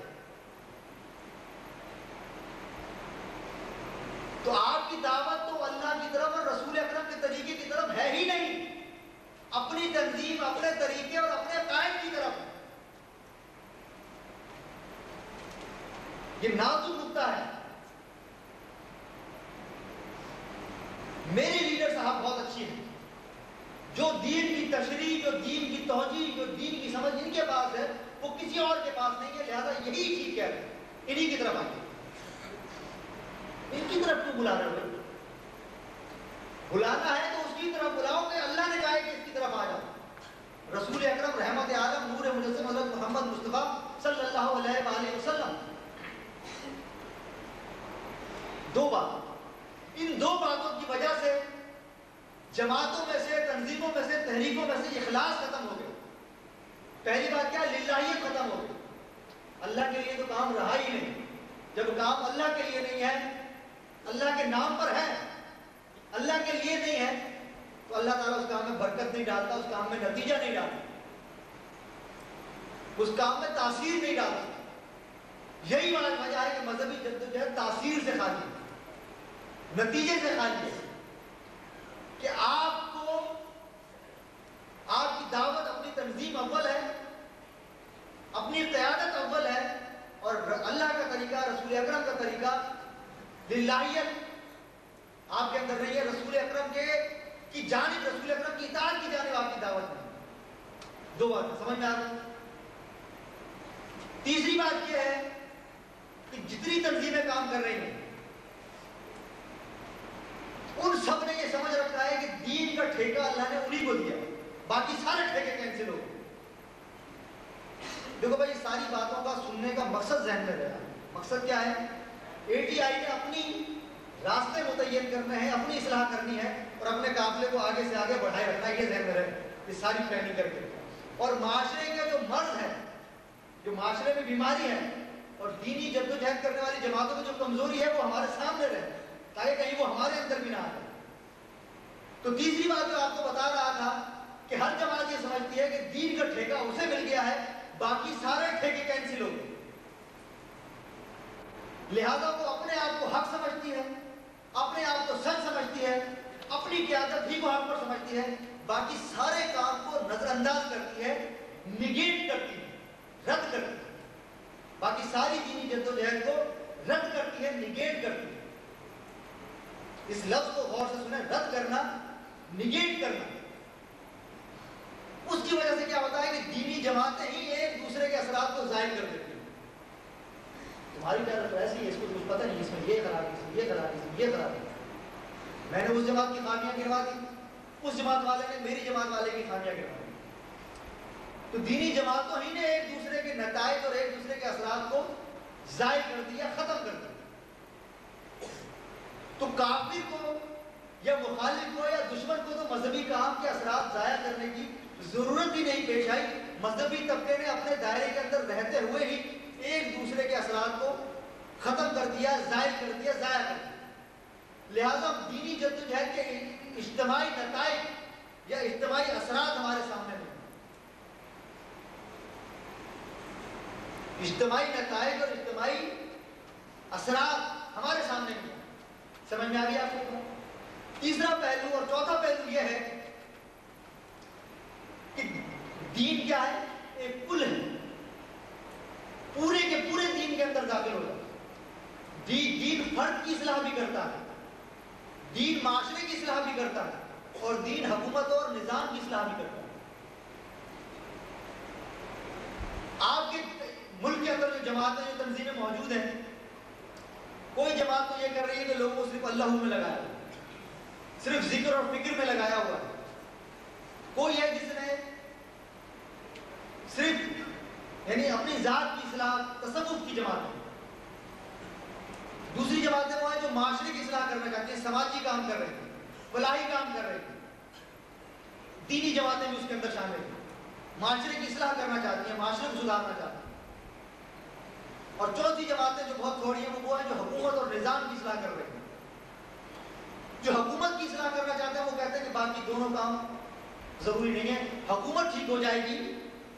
تو آپ کی دعوت تو اللہ کی طرف اور رسول اکرم کے طریقے کی طرف ہے ہی نہیں، اپنی تنظیم، اپنے طریقے اور اپنے قائد کی طرف۔ یہ نازک نقطہ ہے۔ میرے لیڈر صاحب بہت اچھی ہیں، جو دین کی تشریح، جو دین کی توجیہ، جو دین کی سمجھ ان کے پاس ہے وہ کسی اور کے پاس نہیں ہے، لہذا یہی چیز کہہ رہے ہیں انہی کی طرف آئیے۔ ان کی طرف کیوں بلا رہے ہو؟ بلانا ہے تو اس کی طرف بلاؤ کہ اللہ نے کہا ہے کہ اس کی طرف آ جاؤ۔ رسول اکرم رحمت عالم نور مجسم حضرت محمد مصطفیٰ صلی اللہ علیہ وآلہ وسلم، دو بات، ان دو باتوں کی وجہ سے جماعتوں میں سے، تنظیموں میں سے، تحریکوں میں سے اخلاص ختم ہو گیا۔ پہلی بات کیا؟ للہیت ختم ہو گئی، اللہ کے لیے تو کام رہا ہی نہیں۔ جب کام اللہ کے لیے نہیں ہے، اللہ کے نام پر ہے، اللہ کے لیے نہیں ہے، تو اللہ تعالیٰ اس کام میں برکت نہیں ڈالتا، اس کام میں نتیجہ نہیں ڈالتا، اس کام میں تاثیر نہیں ڈالتا۔ یہی وجہ ہے کہ مذہبی جدوجہد تاثیر سے خالی ہے، نتیجے سے خالی ہے، کہ آپ کو، آپ کی دعوت، اپنی تنظیم اول ہے، اپنی قیادت اول ہے، اور اللہ کا طریقہ، رسول اکرم کا طریقہ للہیت آپ کے اندر نہیں ہے، رسول اکرم کے کی جانب، رسول اکرم کی اطاعت کی جانب آپ کی دعوت نہیں۔ دو بات سمجھ میں آ رہی۔ تیسری بات یہ ہے کہ جتنی تنظیمیں کام کر رہی ہیں ان سب نے یہ سمجھ رکھا ہے کہ دین کا ٹھیکہ اللہ نے انہی کو دیا، باقی سارے ٹھیکے کینسل ہو گئے۔ دیکھو بھائی، ساری باتوں کا سننے کا مقصد ذہن میں رہا۔ مقصد کیا ہے؟ اے ٹی آئی نے اپنی راستے متعین کرنے ہیں، اپنی اصلاح کرنی ہے، اور اپنے قافلے کو آگے سے آگے بڑھائے رکھنا ہے، یہ ذہن میں رہے، یہ ساری پلاننگ کر کے۔ اور معاشرے کا جو مرض ہے، جو معاشرے میں بیماری ہے، اور دینی جدوجہد کرنے والی جماعتوں میں جو کمزوری ہے، وہ ہمارے سامنے رہے، تاکہ کہیں وہ ہمارے اندر بھی نہ آئے۔ تو تیسری بات جو آپ کو بتا رہا تھا کہ ہر جماعت یہ سمجھتی ہے کہ دین کا ٹھیکہ اسے مل گیا ہے، باقی سارے ٹھیکے کینسل ہو گئے، لہذا وہ اپنے آپ کو حق سمجھتی ہے، اپنے آپ کو سچ سمجھتی ہے، اپنی قیادت ہی کو حق پر سمجھتی ہے، باقی سارے کام کو نظر انداز کرتی ہے، نگیٹ کرتی ہے، رد کرتی ہے، باقی ساری دینی جدوجہد کو رد کرتی ہے، نگیٹ کرتی ہے۔ اس لفظ کو غور سے سنیں، رد کرنا، نگیٹ کرنا۔ اس کی وجہ سے کیا ہوتا ہے کہ دینی جماعتیں ہی ایک دوسرے کے اثرات کو ظاہر کر دیتی ہیں۔ تمہاری طرف ایسی ہے، اس کو کچھ پتہ نہیں، اس میں یہ خرابی، اس میں یہ خرابی، اس میں یہ خرابی۔ میں نے اس جماعت کی خامیاں گروا دی، اس جماعت والے نے میری جماعت والے کی خامیاں گروا دی۔ تو دینی جماعتوں ہی نے ایک دوسرے کے نتائج اور ایک دوسرے کے اثرات کو ظاہر کر دیا، ختم کر دیا۔ تو کافر کو یا مخالف کو یا دشمن کو تو مذہبی کام کے اثرات ظاہر کرنے کی ضرورت ہی نہیں پیش آئی۔ مذہبی طبقے نے اپنے دائرے کے اندر رہتے ہوئے ہی ایک دوسرے کے اثرات کو ختم کر دیا، ظاہر کر دیا، ضائع کر دیا۔ لہذا دینی جدوجہد کے اجتماعی نتائج یا اجتماعی اثرات ہمارے سامنے نہیں، اجتماعی نتائج اور اجتماعی اثرات ہمارے سامنے نہیں۔ سمجھ میں آ گئی آپ کو؟ تیسرا پہلو اور چوتھا پہلو یہ ہے کہ دین کیا ہے؟ ایک پل ہے، پورے کے پورے دین کے اندر داخل ہو جاتا ہے۔ دین دین فرد کی اصلاح بھی کرتا ہے، دین معاشرے کی اصلاح بھی کرتا ہے، اور دین حکومت اور نظام کی اصلاح بھی کرتا ہے۔ آپ کے ملک کے اندر جو جماعتیں، جو تنظیمیں موجود ہیں، کوئی جماعت تو یہ کر رہی ہے کہ لوگوں کو صرف اللہ میں لگایا ہوا، صرف ذکر اور فکر میں لگایا ہوا ہے۔ کوئی ہے جس نے صرف یعنی اپنی ذات کی اصلاح، تصوف کی جماعت ہے۔ دوسری جماعتیں وہ ہیں جو معاشرے کی اصلاح کرنا چاہتی ہیں، سماجی کام کر رہے ہیں، فلاحی کام کر رہے ہیں۔ دینی جماعتیں بھی اس کے اندر شامل ہیں، معاشرے کی اصلاح کرنا چاہتی ہیں، معاشرے کو سدھارنا چاہتی ہیں۔ اور چوتھی جماعتیں جو بہت تھوڑی ہیں، وہ ہیں جو حکومت اور نظام کی اصلاح کر رہے ہیں۔ جو حکومت کی اصلاح کرنا چاہتے ہیں وہ کہتے ہیں کہ باقی دونوں کام ضروری نہیں ہے، حکومت ٹھیک ہو جائے گی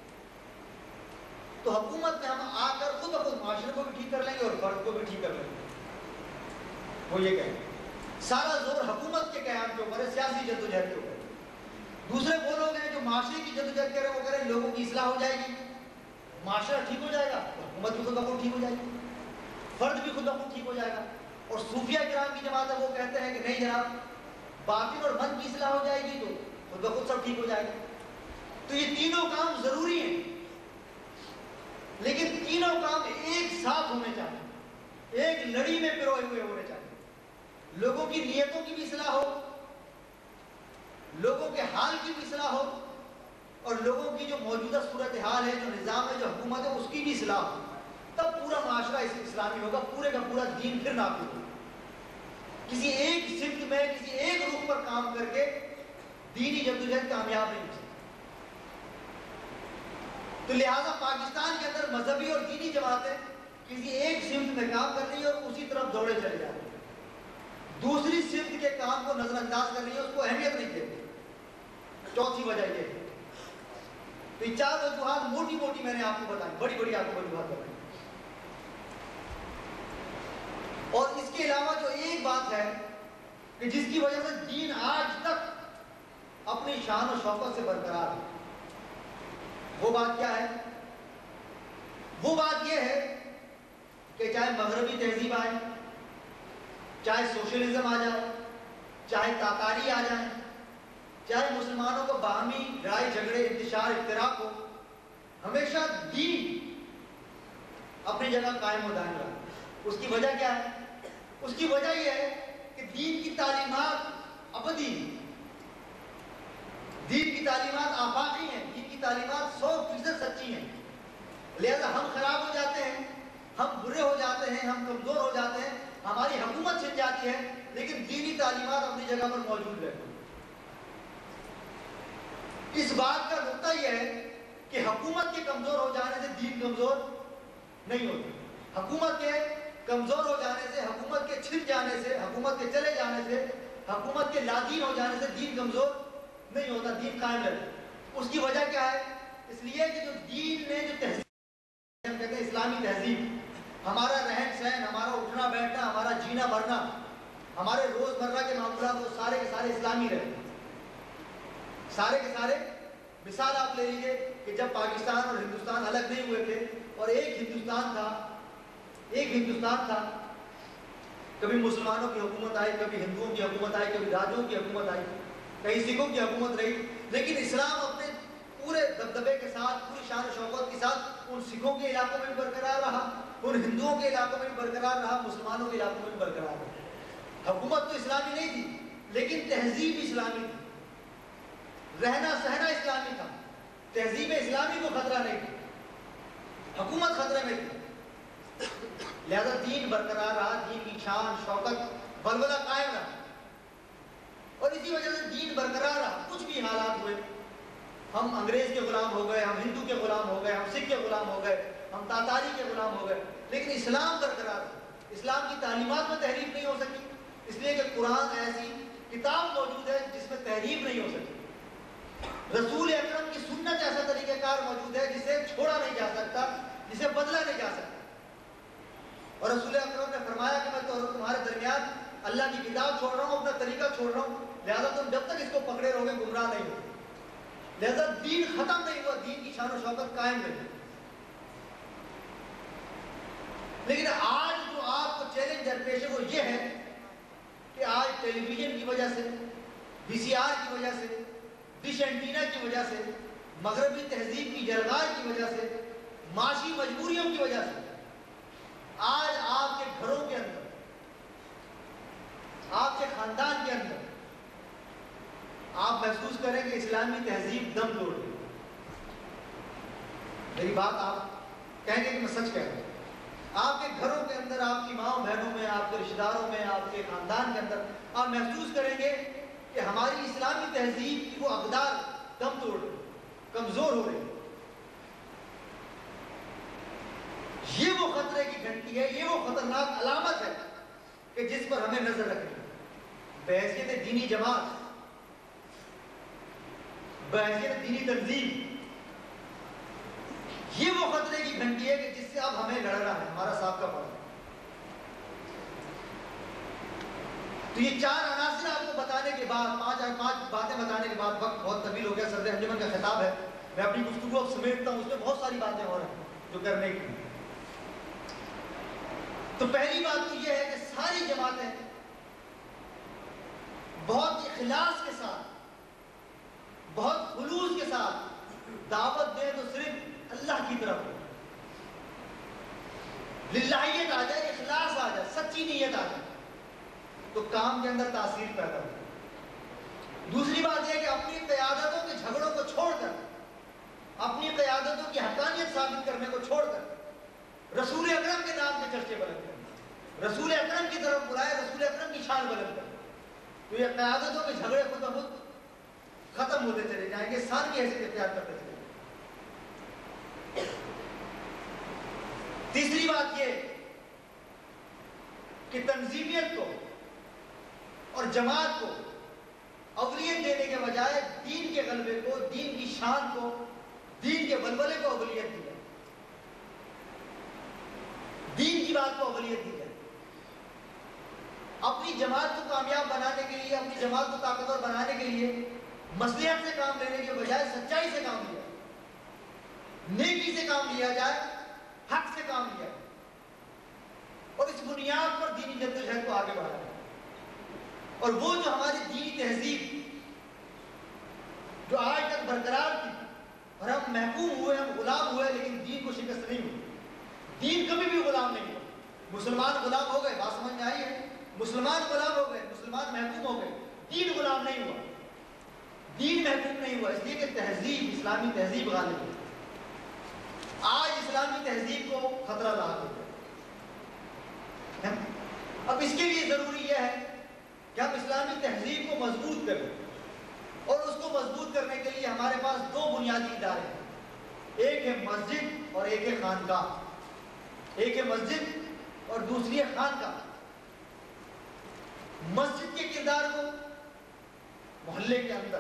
تو حکومت میں ہم آ کر خود بخود معاشرے کو بھی ٹھیک کر لیں گے اور فرد کو بھی ٹھیک کر لیں گے۔ وہ یہ کہیں سارا زور حکومت کے قیام کے اوپر ہے، سیاسی جدوجہد کے اوپر۔ دوسرے وہ لوگ ہیں جو معاشرے کی جدوجہد کر رہے ہیں، وہ کہہ رہے ہیں لوگوں کی اصلاح ہو جائے گی، معاشرہ ٹھیک ہو جائے گا، حکومت بھی خود بخود ٹھیک ہو جائے گی، فرد بھی خود بخود ٹھیک ہو جائے گا۔ اور صوفیہ کرام کی جماعت ہے، وہ کہتے ہیں کہ نہیں جناب، باطن اور من کی اصلاح ہو جائے گی تو خود بخود سب ٹھیک ہو جائے گا۔ تو یہ تینوں کام ضروری ہیں، لیکن تینوں کام ایک ساتھ ہونے چاہیے، ایک لڑی میں پروئے ہوئے ہونے چاہیے۔ لوگوں کی نیتوں کی بھی اصلاح ہو، لوگوں کے حال کی بھی اصلاح ہو، اور لوگوں کی جو موجودہ صورتحال ہے، جو نظام ہے، جو حکومت ہے، اس کی بھی اصلاح ہو، تب پورا معاشرہ اسلامی ہوگا، پورے کا پورا دین پھر نافذ ہوگا۔ کسی ایک سمت میں، کسی ایک رخ پر کام کر کے دینی جدوجہد کامیاب نہیں ہو سکتی۔ تو لہٰذا پاکستان کے اندر مذہبی اور دینی جماعتیں کسی ایک سمت میں کام کر رہی ہیں اور اسی طرف دوڑے چلے جا رہے ہیں، دوسری سمت کے کام کو نظر انداز کر رہی ہے، اس کو اہمیت نہیں دیتے۔ چوتھی وجہ یہ ہے، تو یہ چار وجوہات موٹی موٹی میں نے آپ کو بتائی، بڑی بڑی آپ کو وجوہات بتائی۔ اور اس کے علاوہ جو ایک بات ہے کہ جس کی وجہ سے دین آج تک اپنی شان و شوکت سے برقرار ہے، وہ بات کیا ہے؟ وہ بات یہ ہے کہ چاہے مغربی تہذیب آئے، چاہے سوشلزم آ جائے، چاہے تاتاری آ جائے، چاہے مسلمانوں کو باہمی لڑائی جھگڑے، انتشار، افتراق ہو، ہمیشہ دین اپنی جگہ قائم و دائم رہا۔ اس کی وجہ کیا ہے؟ اس کی وجہ یہ ہے کہ دین کی تعلیمات ابدی ہیں، دین کی تعلیمات آفاقی ہیں، دین کی تعلیمات سو فیصد سچی ہیں۔ لہذا ہم خراب ہو جاتے ہیں، ہم برے ہو جاتے ہیں، ہم کمزور ہو جاتے ہیں، ہماری حکومت چھن جاتی ہے، لیکن دینی تعلیمات اپنی جگہ پر موجود رہتی ہیں۔ اس بات کا نقطہ یہ ہے کہ حکومت کے کمزور ہو جانے سے دین کمزور نہیں ہوتا، حکومت کے کمزور ہو جانے سے، حکومت کے چھن جانے سے، حکومت کے چلے جانے سے، حکومت کے لادین ہو جانے سے دین کمزور نہیں ہوتا، دین قائم رہتا ہے۔ اس کی وجہ کیا ہے؟ اس لیے کہ جو دین نے جو تہذیب، ہم کہتے ہیں اسلامی تہذیب، ہمارا رہن سہن، ہمارا اٹھنا بیٹھنا، ہمارا جینا مرنا، ہمارے روز مرہ کے معاملات، وہ سارے کے سارے اسلامی رہتے ہیں، سارے کے سارے۔ مثال آپ لے لیجئے کہ جب پاکستان اور ہندوستان الگ نہیں ہوئے تھے اور ایک ہندوستان تھا، ایک ہندوستان تھا، کبھی مسلمانوں کی حکومت آئی، کبھی ہندوؤں کی حکومت آئی، کبھی راجوں کی حکومت آئی، کہیں سکھوں کی حکومت رہی، لیکن اسلام اپنے پورے دبدبے کے ساتھ، پوری شان و شوکت کے ساتھ ان سکھوں کے علاقوں میں بھی برقرار رہا، ان ہندوؤں کے علاقوں میں بھی برقرار رہا، مسلمانوں کے علاقوں میں بھی برقرار رہا۔ حکومت تو اسلامی نہیں تھی، لیکن تہذیب اسلامی تھی، رہنا سہنا اسلامی تھا، تہذیب اسلامی کو خطرہ نہیں تھا، حکومت خطرے میں تھی، لہذا دین برقرار رہا، دین کی شان شوکت بلبلہ قائم رہا، اور اسی وجہ سے دین برقرار رہا۔ کچھ بھی حالات ہوئے، ہم انگریز کے غلام ہو گئے، ہم ہندو کے غلام ہو گئے، ہم سکھ کے غلام ہو گئے، ہم تاتاری کے غلام ہو گئے، لیکن اسلام برقرار رہا۔ اسلام کی تعلیمات میں تحریف نہیں ہو سکی، اس لیے کہ قرآن ایسی کتاب موجود ہے جس میں تحریف نہیں ہو سکی، رسول اکرم کی سنت ایسا طریقہ کار موجود ہے جسے چھوڑا نہیں جا سکتا، جسے بدلا نہیں جا سکتا۔ اور رسول اکرم نے فرمایا کہ میں تو تمہارے درمیان اللہ کی کتاب چھوڑ رہا ہوں، اپنا طریقہ چھوڑ رہا ہوں، لہذا تم جب تک اس کو پکڑے رہو گے گمراہ نہیں ہو۔ لہذا دین ختم نہیں ہوا، دین کی شان و شوکت قائم رہی۔ لیکن آج جو آپ کو چیلنج درپیش ہے وہ یہ ہے کہ آج ٹیلی ویژن کی وجہ سے، وی سی آر کی وجہ سے، ڈش اینٹینا کی وجہ سے، مغربی تہذیب کی جلغار کی وجہ سے، معاشی مجبوریوں کی وجہ سے، آج آپ کے گھروں کے اندر، آپ کے خاندان کے اندر آپ محسوس کریں کہ اسلامی تہذیب دم توڑ گئی۔ میری بات آپ کہیں گے کہ میں سچ کہہ رہا ہوں، آپ کے گھروں کے اندر، آپ کی ماں بہنوں میں، آپ کے رشتہ داروں میں، آپ کے خاندان کے اندر آپ محسوس کریں گے کہ ہماری اسلامی تہذیب کی وہ اقدار دم توڑ رہی، کمزور ہو رہی۔ یہ وہ خطرے کی گھنٹی ہے، یہ وہ خطرناک علامت ہے کہ جس پر ہمیں نظر رکھنی ہے۔ بحیثیت دینی جماعت، بحیثیت دینی تنظیم، یہ وہ خطرے کی گھنٹی ہے کہ جس سے اب ہمیں لڑنا ہے، ہمارا سابقہ پڑا ہے۔ تو یہ چار عناصر آپ کو بتانے کے بعد، پانچ پانچ باتیں بتانے کے بعد، وقت بہت طویل ہو گیا، صدر انجمن کا خطاب ہے، میں اپنی گفتگو اب سمیٹتا ہوں، اس میں بہت ساری باتیں اور ہیں جو کرنے کی۔ تو پہلی بات تو یہ ہے کہ ساری جماعتیں بہت اخلاص کے ساتھ بہت خلوص کے ساتھ دعوت دیں تو صرف اللہ کی طرف ہو، للہیت آ جائے، اخلاص آ جائے، سچی نیت آ جائے، تو کام کے اندر تاثیر پیدا ہو۔ دوسری بات یہ کہ اپنی قیادتوں کے جھگڑوں کو چھوڑ کر، اپنی قیادتوں کی حقانیت ثابت کرنے کو چھوڑ کر رسول اکرم کے نام کے چرچے بلند کریں، رسول اکرم کی طرف بلائے، رسول اکرم کی شان بلند کریں، تو یہ قیادتوں کے جھگڑے خود بخود ختم ہوتے چلے جائیں گے، سان کی حیثیت اختیار کرتے چلے جائیں گے۔ تیسری بات یہ کہ تنظیمیت کو اور جماعت کو اولویت دینے کے بجائے دین کے غلبے کو، دین کی شان کو، دین کے ولولے کو اولویت دی جائے، دین کی بات کو اولویت دی جائے۔ اپنی جماعت کو کامیاب بنانے کے لیے، اپنی جماعت کو طاقتور بنانے کے لیے مصلحت سے کام لینے کے بجائے سچائی سے کام لیا جائے، نیکی سے کام لیا جائے، حق سے کام لیا جائے، اور اس بنیاد پر دینی جدوجہد کو آگے بڑھایا جائے۔ اور وہ جو ہماری دینی تہذیب جو آج تک برقرار تھی، اور ہم محکوم ہوئے، ہم غلام ہوئے، لیکن دین کو شکست نہیں ہوئی، دین کبھی بھی غلام نہیں ہوا۔ مسلمان غلام ہو گئے، بات سمجھ میں آئی ہے؟ مسلمان غلام ہو گئے، مسلمان محکوم ہو گئے، دین غلام نہیں ہوا، دین محکوم نہیں ہوا، اس لیے کہ تہذیب، اسلامی تہذیب غالب ہے۔ آج اسلامی تہذیب کو خطرہ لاحق ہو گیا۔ اب اس کے لیے ضروری یہ ہے کہ ہم اسلامی تہذیب کو مضبوط کریں، اور اس کو مضبوط کرنے کے لیے ہمارے پاس دو بنیادی ادارے ہیں، ایک ہے مسجد اور ایک ہے خانقاہ، ایک ہے مسجد اور دوسری ہے خانقاہ۔ مسجد کے کردار کو محلے کے اندر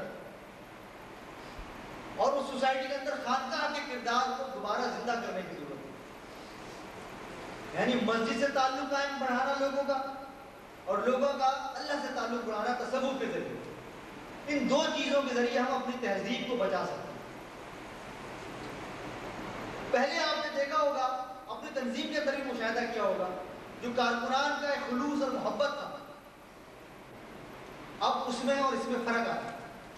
اور اس سوسائٹی کے اندر خانقاہ کے کردار کو دوبارہ زندہ کرنے کی ضرورت ہے، یعنی مسجد سے تعلق قائم بڑھانا لوگوں کا، اور لوگوں کا اللہ سے تعلق بڑھانا تصوف کے ذریعے۔ ان دو چیزوں کے ذریعے ہم اپنی تہذیب کو بچا سکتے ہیں۔ پہلے آپ نے دیکھا ہوگا، اپنی تنظیم کے اندر ہی مشاہدہ کیا ہوگا، جو کارکنان کا ایک خلوص اور محبت تھا، اب اس میں اور اس میں فرق آتا ہے۔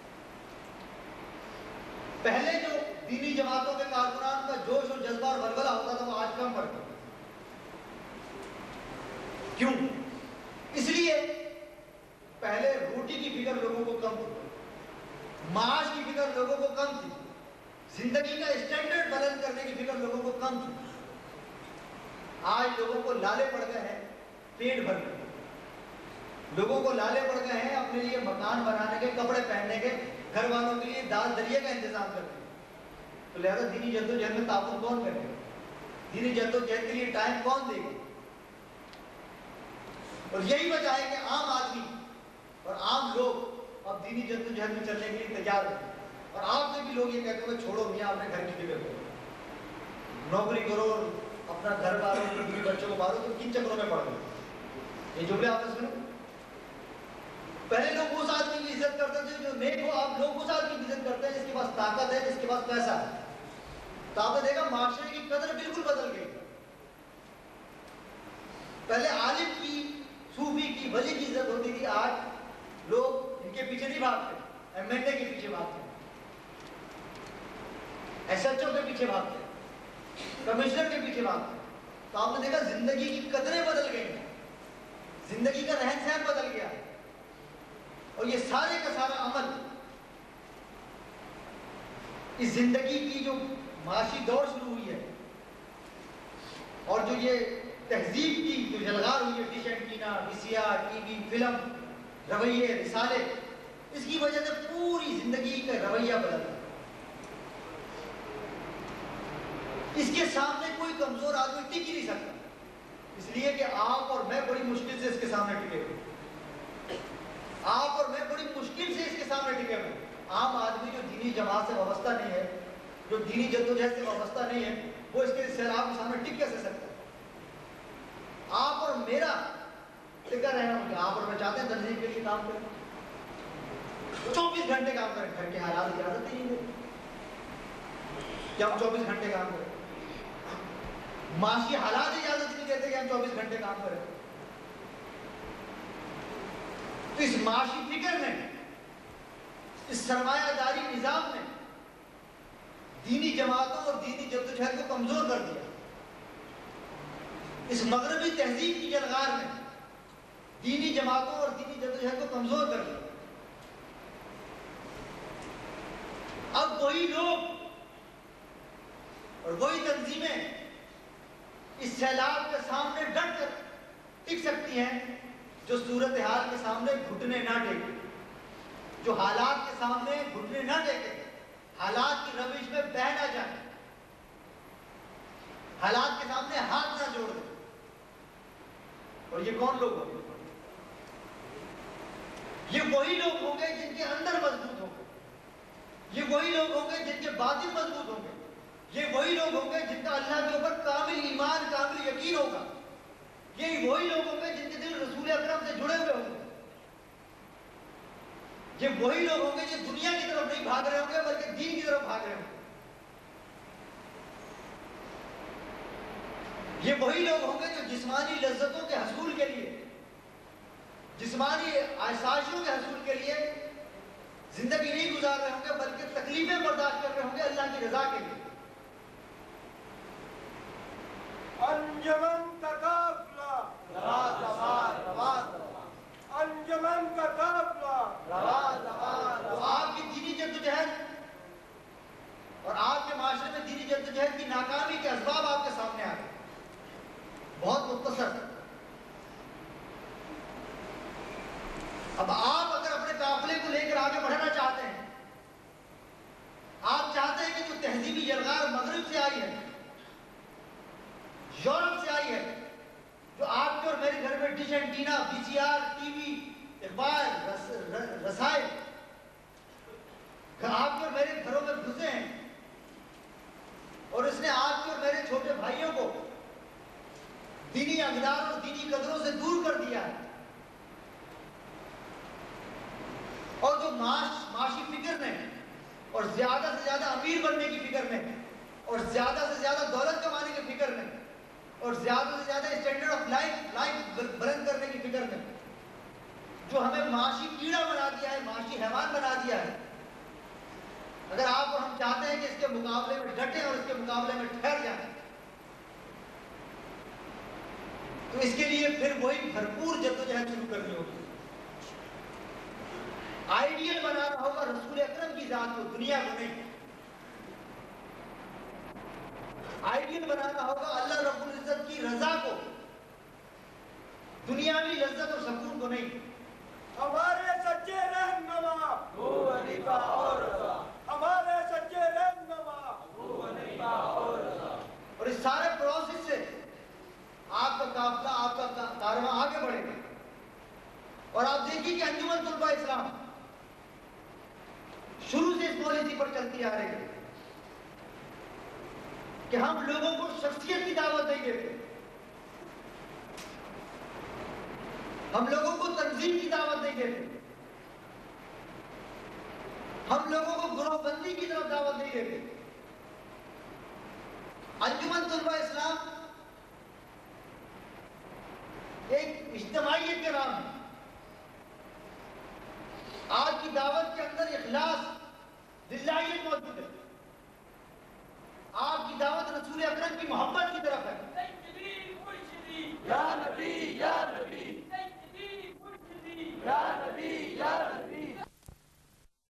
پہلے جو دینی جماعتوں کے کارکنان کا جوش اور جذبہ اور ولولہ ہوتا تھا، وہ آج کم پڑ گیا۔ کیوں؟ اس لیے پہلے روٹی کی فکر لوگوں کو کم تھی، معاش کی فکر لوگوں کو کم تھی، زندگی کا اسٹینڈرڈ بلند کرنے کی فکر لوگوں کو کم تھی۔ آج لوگوں کو لالے پڑ گئے ہیں پیٹ بھرنے کے، لوگوں کو لالے پڑ گئے ہیں اپنے لیے مکان بنانے کے، کپڑے پہننے کے، گھر والوں کے لیے دال دلیے کا انتظام کرنے کے۔ تو لہذا دینی جدوجہد میں تعاون کون کرے گا؟ دینی جدوجہد کے لیے ٹائم کون دے گا؟ اور یہی وجہ ہے کہ عام آدمی اور عام لوگ اب دینی جدوجہد میں چلنے کے لیے تیار ہیں، اور آپ سے بھی لوگ یہ کہتے ہیں چھوڑو میاں اپنے گھر کی فکر کرو، نوکری کرو، اپنا گھر والوں کو، بیوی بچوں کو مارو، تو کن چکروں میں پڑ گئے؟ یہ جملے آپ نے سنے؟ پہلے لوگ اس آدمی کی عزت کرتے تھے جو نیک ہو، آپ لوگ اس آدمی کی عزت کرتے ہیں جس کے پاس طاقت ہے، جس کے پاس پیسہ ہے۔ تو آپ نے دیکھا معاشرے کی قدر بالکل بدل گئی۔ پہلے عالم کی، صوفی کی، ولی کی عزت ہوتی تھی، آج لوگ ان کے پیچھے نہیں بھاگتے، ایم ایل اے کے پیچھے بھاگتے، ایس ایچ او کے پیچھے بھاگتے، کمشنر کے پیچھے بھاگتے۔ تو آپ نے دیکھا زندگی کی قدریں بدل گئی ہیں، زندگی کا رہن سہن بدل گیا، اور یہ سارے کا سارا عمل اس زندگی کی جو معاشی دوڑ شروع ہوئی ہے، اور جو یہ تہذیب کی جو جلغار ہوئی ہے، dish antenna, D C R, T V, film, رویے، رسالے، اس کی وجہ سے پوری زندگی کا رویہ بدل گیا۔ اس کے سامنے کوئی کمزور آدمی ٹک ہی نہیں سکتا، اس لیے کہ آپ اور میں بڑی مشکل سے اس کے سامنے ٹکے ہوئے، آپ اور میں بڑی مشکل سے اس کے سامنے ٹکے ہوئے۔ عام آدمی جو دینی جماعت سے وابستہ نہیں ہے، جو دینی جدوجہد سے وابستہ نہیں ہے، وہ اس کے سیلاب کے سامنے ٹک کیسے سکتا ہے؟ آپ اور میرا ٹکا رہنا ہوگا۔ آپ اور میں چاہتے ہیں تنظیم کے لیے کام کریں، چوبیس گھنٹے کام کریں، گھر کے حالات اجازت ہی نہیں دیتے کہ ہم چوبیس گھنٹے کام کریں، معاشی حالات اجازت نہیں دیتے کہ ہم چوبیس گھنٹے کام کریں۔ تو اس معاشی فکر نے اس سرمایہ داری نظام نے دینی جماعتوں اور دینی جدوجہد کو کمزور کر دیا. اس مغربی تہذیب کی جلغار نے دینی جماعتوں اور دینی جدوجہد کو کمزور کر دیا. اب وہی لوگ اور وہی تنظیمیں اس سیلاب کے سامنے ڈٹ کر ٹک سکتی ہیں جو صورتحال کے سامنے گھٹنے نہ ٹیکے، جو حالات کے سامنے گھٹنے نہ ٹیکے، حالات کی روش میں بہہ نہ جائیں، حالات کے سامنے ہاتھ نہ جوڑ دیں. اور یہ کون لوگ ہوں گے؟ یہ وہی لوگ ہوں گے جن کے اندر مضبوط ہوں گے، یہ وہی لوگ ہوں گے جن کے باطن مضبوط ہوں گے، یہ وہی لوگ ہوں گے جن کا اللہ کے اوپر کامل ایمان، کامل یقین ہوگا، یہ وہی لوگ ہوں گے جن کے دل رسول اکرم سے جڑے ہوئے ہوں گے، یہ وہی لوگ ہوں گے جو دنیا کی طرف نہیں بھاگ رہے ہوں گے بلکہ دین کی طرف بھاگ رہے ہوں گے. یہ وہی لوگ ہوں گے جو جسمانی لذتوں کے حصول کے لیے، جسمانی آسائشوں کے حصول کے لیے زندگی نہیں گزار رہے ہوں گے بلکہ تکلیفیں برداشت کر رہے ہوں گے اللہ کی رضا کے لیے. انجمن کا قافلہ رواز رواز رواز انجمن کا قافلہ رواز رواز تو آپ کی دینی جدوجہد اور آپ کے معاشرے میں دینی جدوجہد کی ناکامی کے اسباب آپ کے سامنے آ گئے. بہت مختصر. اب آپ اگر اپنے قافلے کو لے کر آگے بڑھنا چاہتے ہیں، آپ چاہتے ہیں کہ جو تہذیبی یلغار مغرب سے آئی ہے، یورپ سے آئی ہے، جو آپ کے اور میرے گھر میں dish antenna, V C R, T V, اخبار، رسائل آپ کے اور میرے گھروں میں گھسے ہیں، اور اس نے آپ کے اور میرے چھوٹے بھائیوں کو دینی اقدار اور دینی قدروں سے دور کر دیا ہے. اور جو معاش معاشی فکر میں اور زیادہ سے زیادہ امیر بننے کی فکر میں اور زیادہ سے زیادہ دولت کمانے کی فکر میں اور زیادہ سے زیادہ اسٹینڈرڈ آف لائف لائف بلند کرنے کی فکر میں جو ہمیں معاشی کیڑا بنا دیا ہے، معاشی حیوان بنا دیا ہے، اگر آپ اور ہم چاہتے ہیں کہ اس کے مقابلے میں ڈٹیں اور اس کے مقابلے میں ٹھہر جائیں، تو اس کے لیے پھر وہی بھرپور جدوجہد شروع کرنی ہوگی. آئیڈیل بنانا ہوگا رسول اکرم کی ذات کو، دنیا کو نہیں. آئیڈیل بنانا ہوگا اللہ رب العزت کی رضا کو، دنیاوی لذت اور سکون کو نہیں. ہمارے سچے رہنما ابو حنیفہ اور رضا، ہمارے سچے رہنما ابو حنیفہ اور رضا. اور اس سارے پروسیس سے آپ کا قافلہ، آپ کا کارواں آگے بڑھے گا. اور آپ دیکھیے کہ انجمن طلبہ اسلام شروع سے اس پالیسی پر چلتی آ رہی ہے کہ ہم لوگوں کو شخصیت کی دعوت نہیں دیتے، ہم لوگوں کو تنظیم کی دعوت نہیں دیتے، ہم لوگوں کو گروہ بندی کی طرف دعوت نہیں دیتے. انجمن طلبہ اسلام ایک اجتماعیت کے نام ہے. آج کی دعوت کے اندر اخلاص، للہیت موجود ہے. آپ کی دعوت رسول اکرم کی محبت کی طرف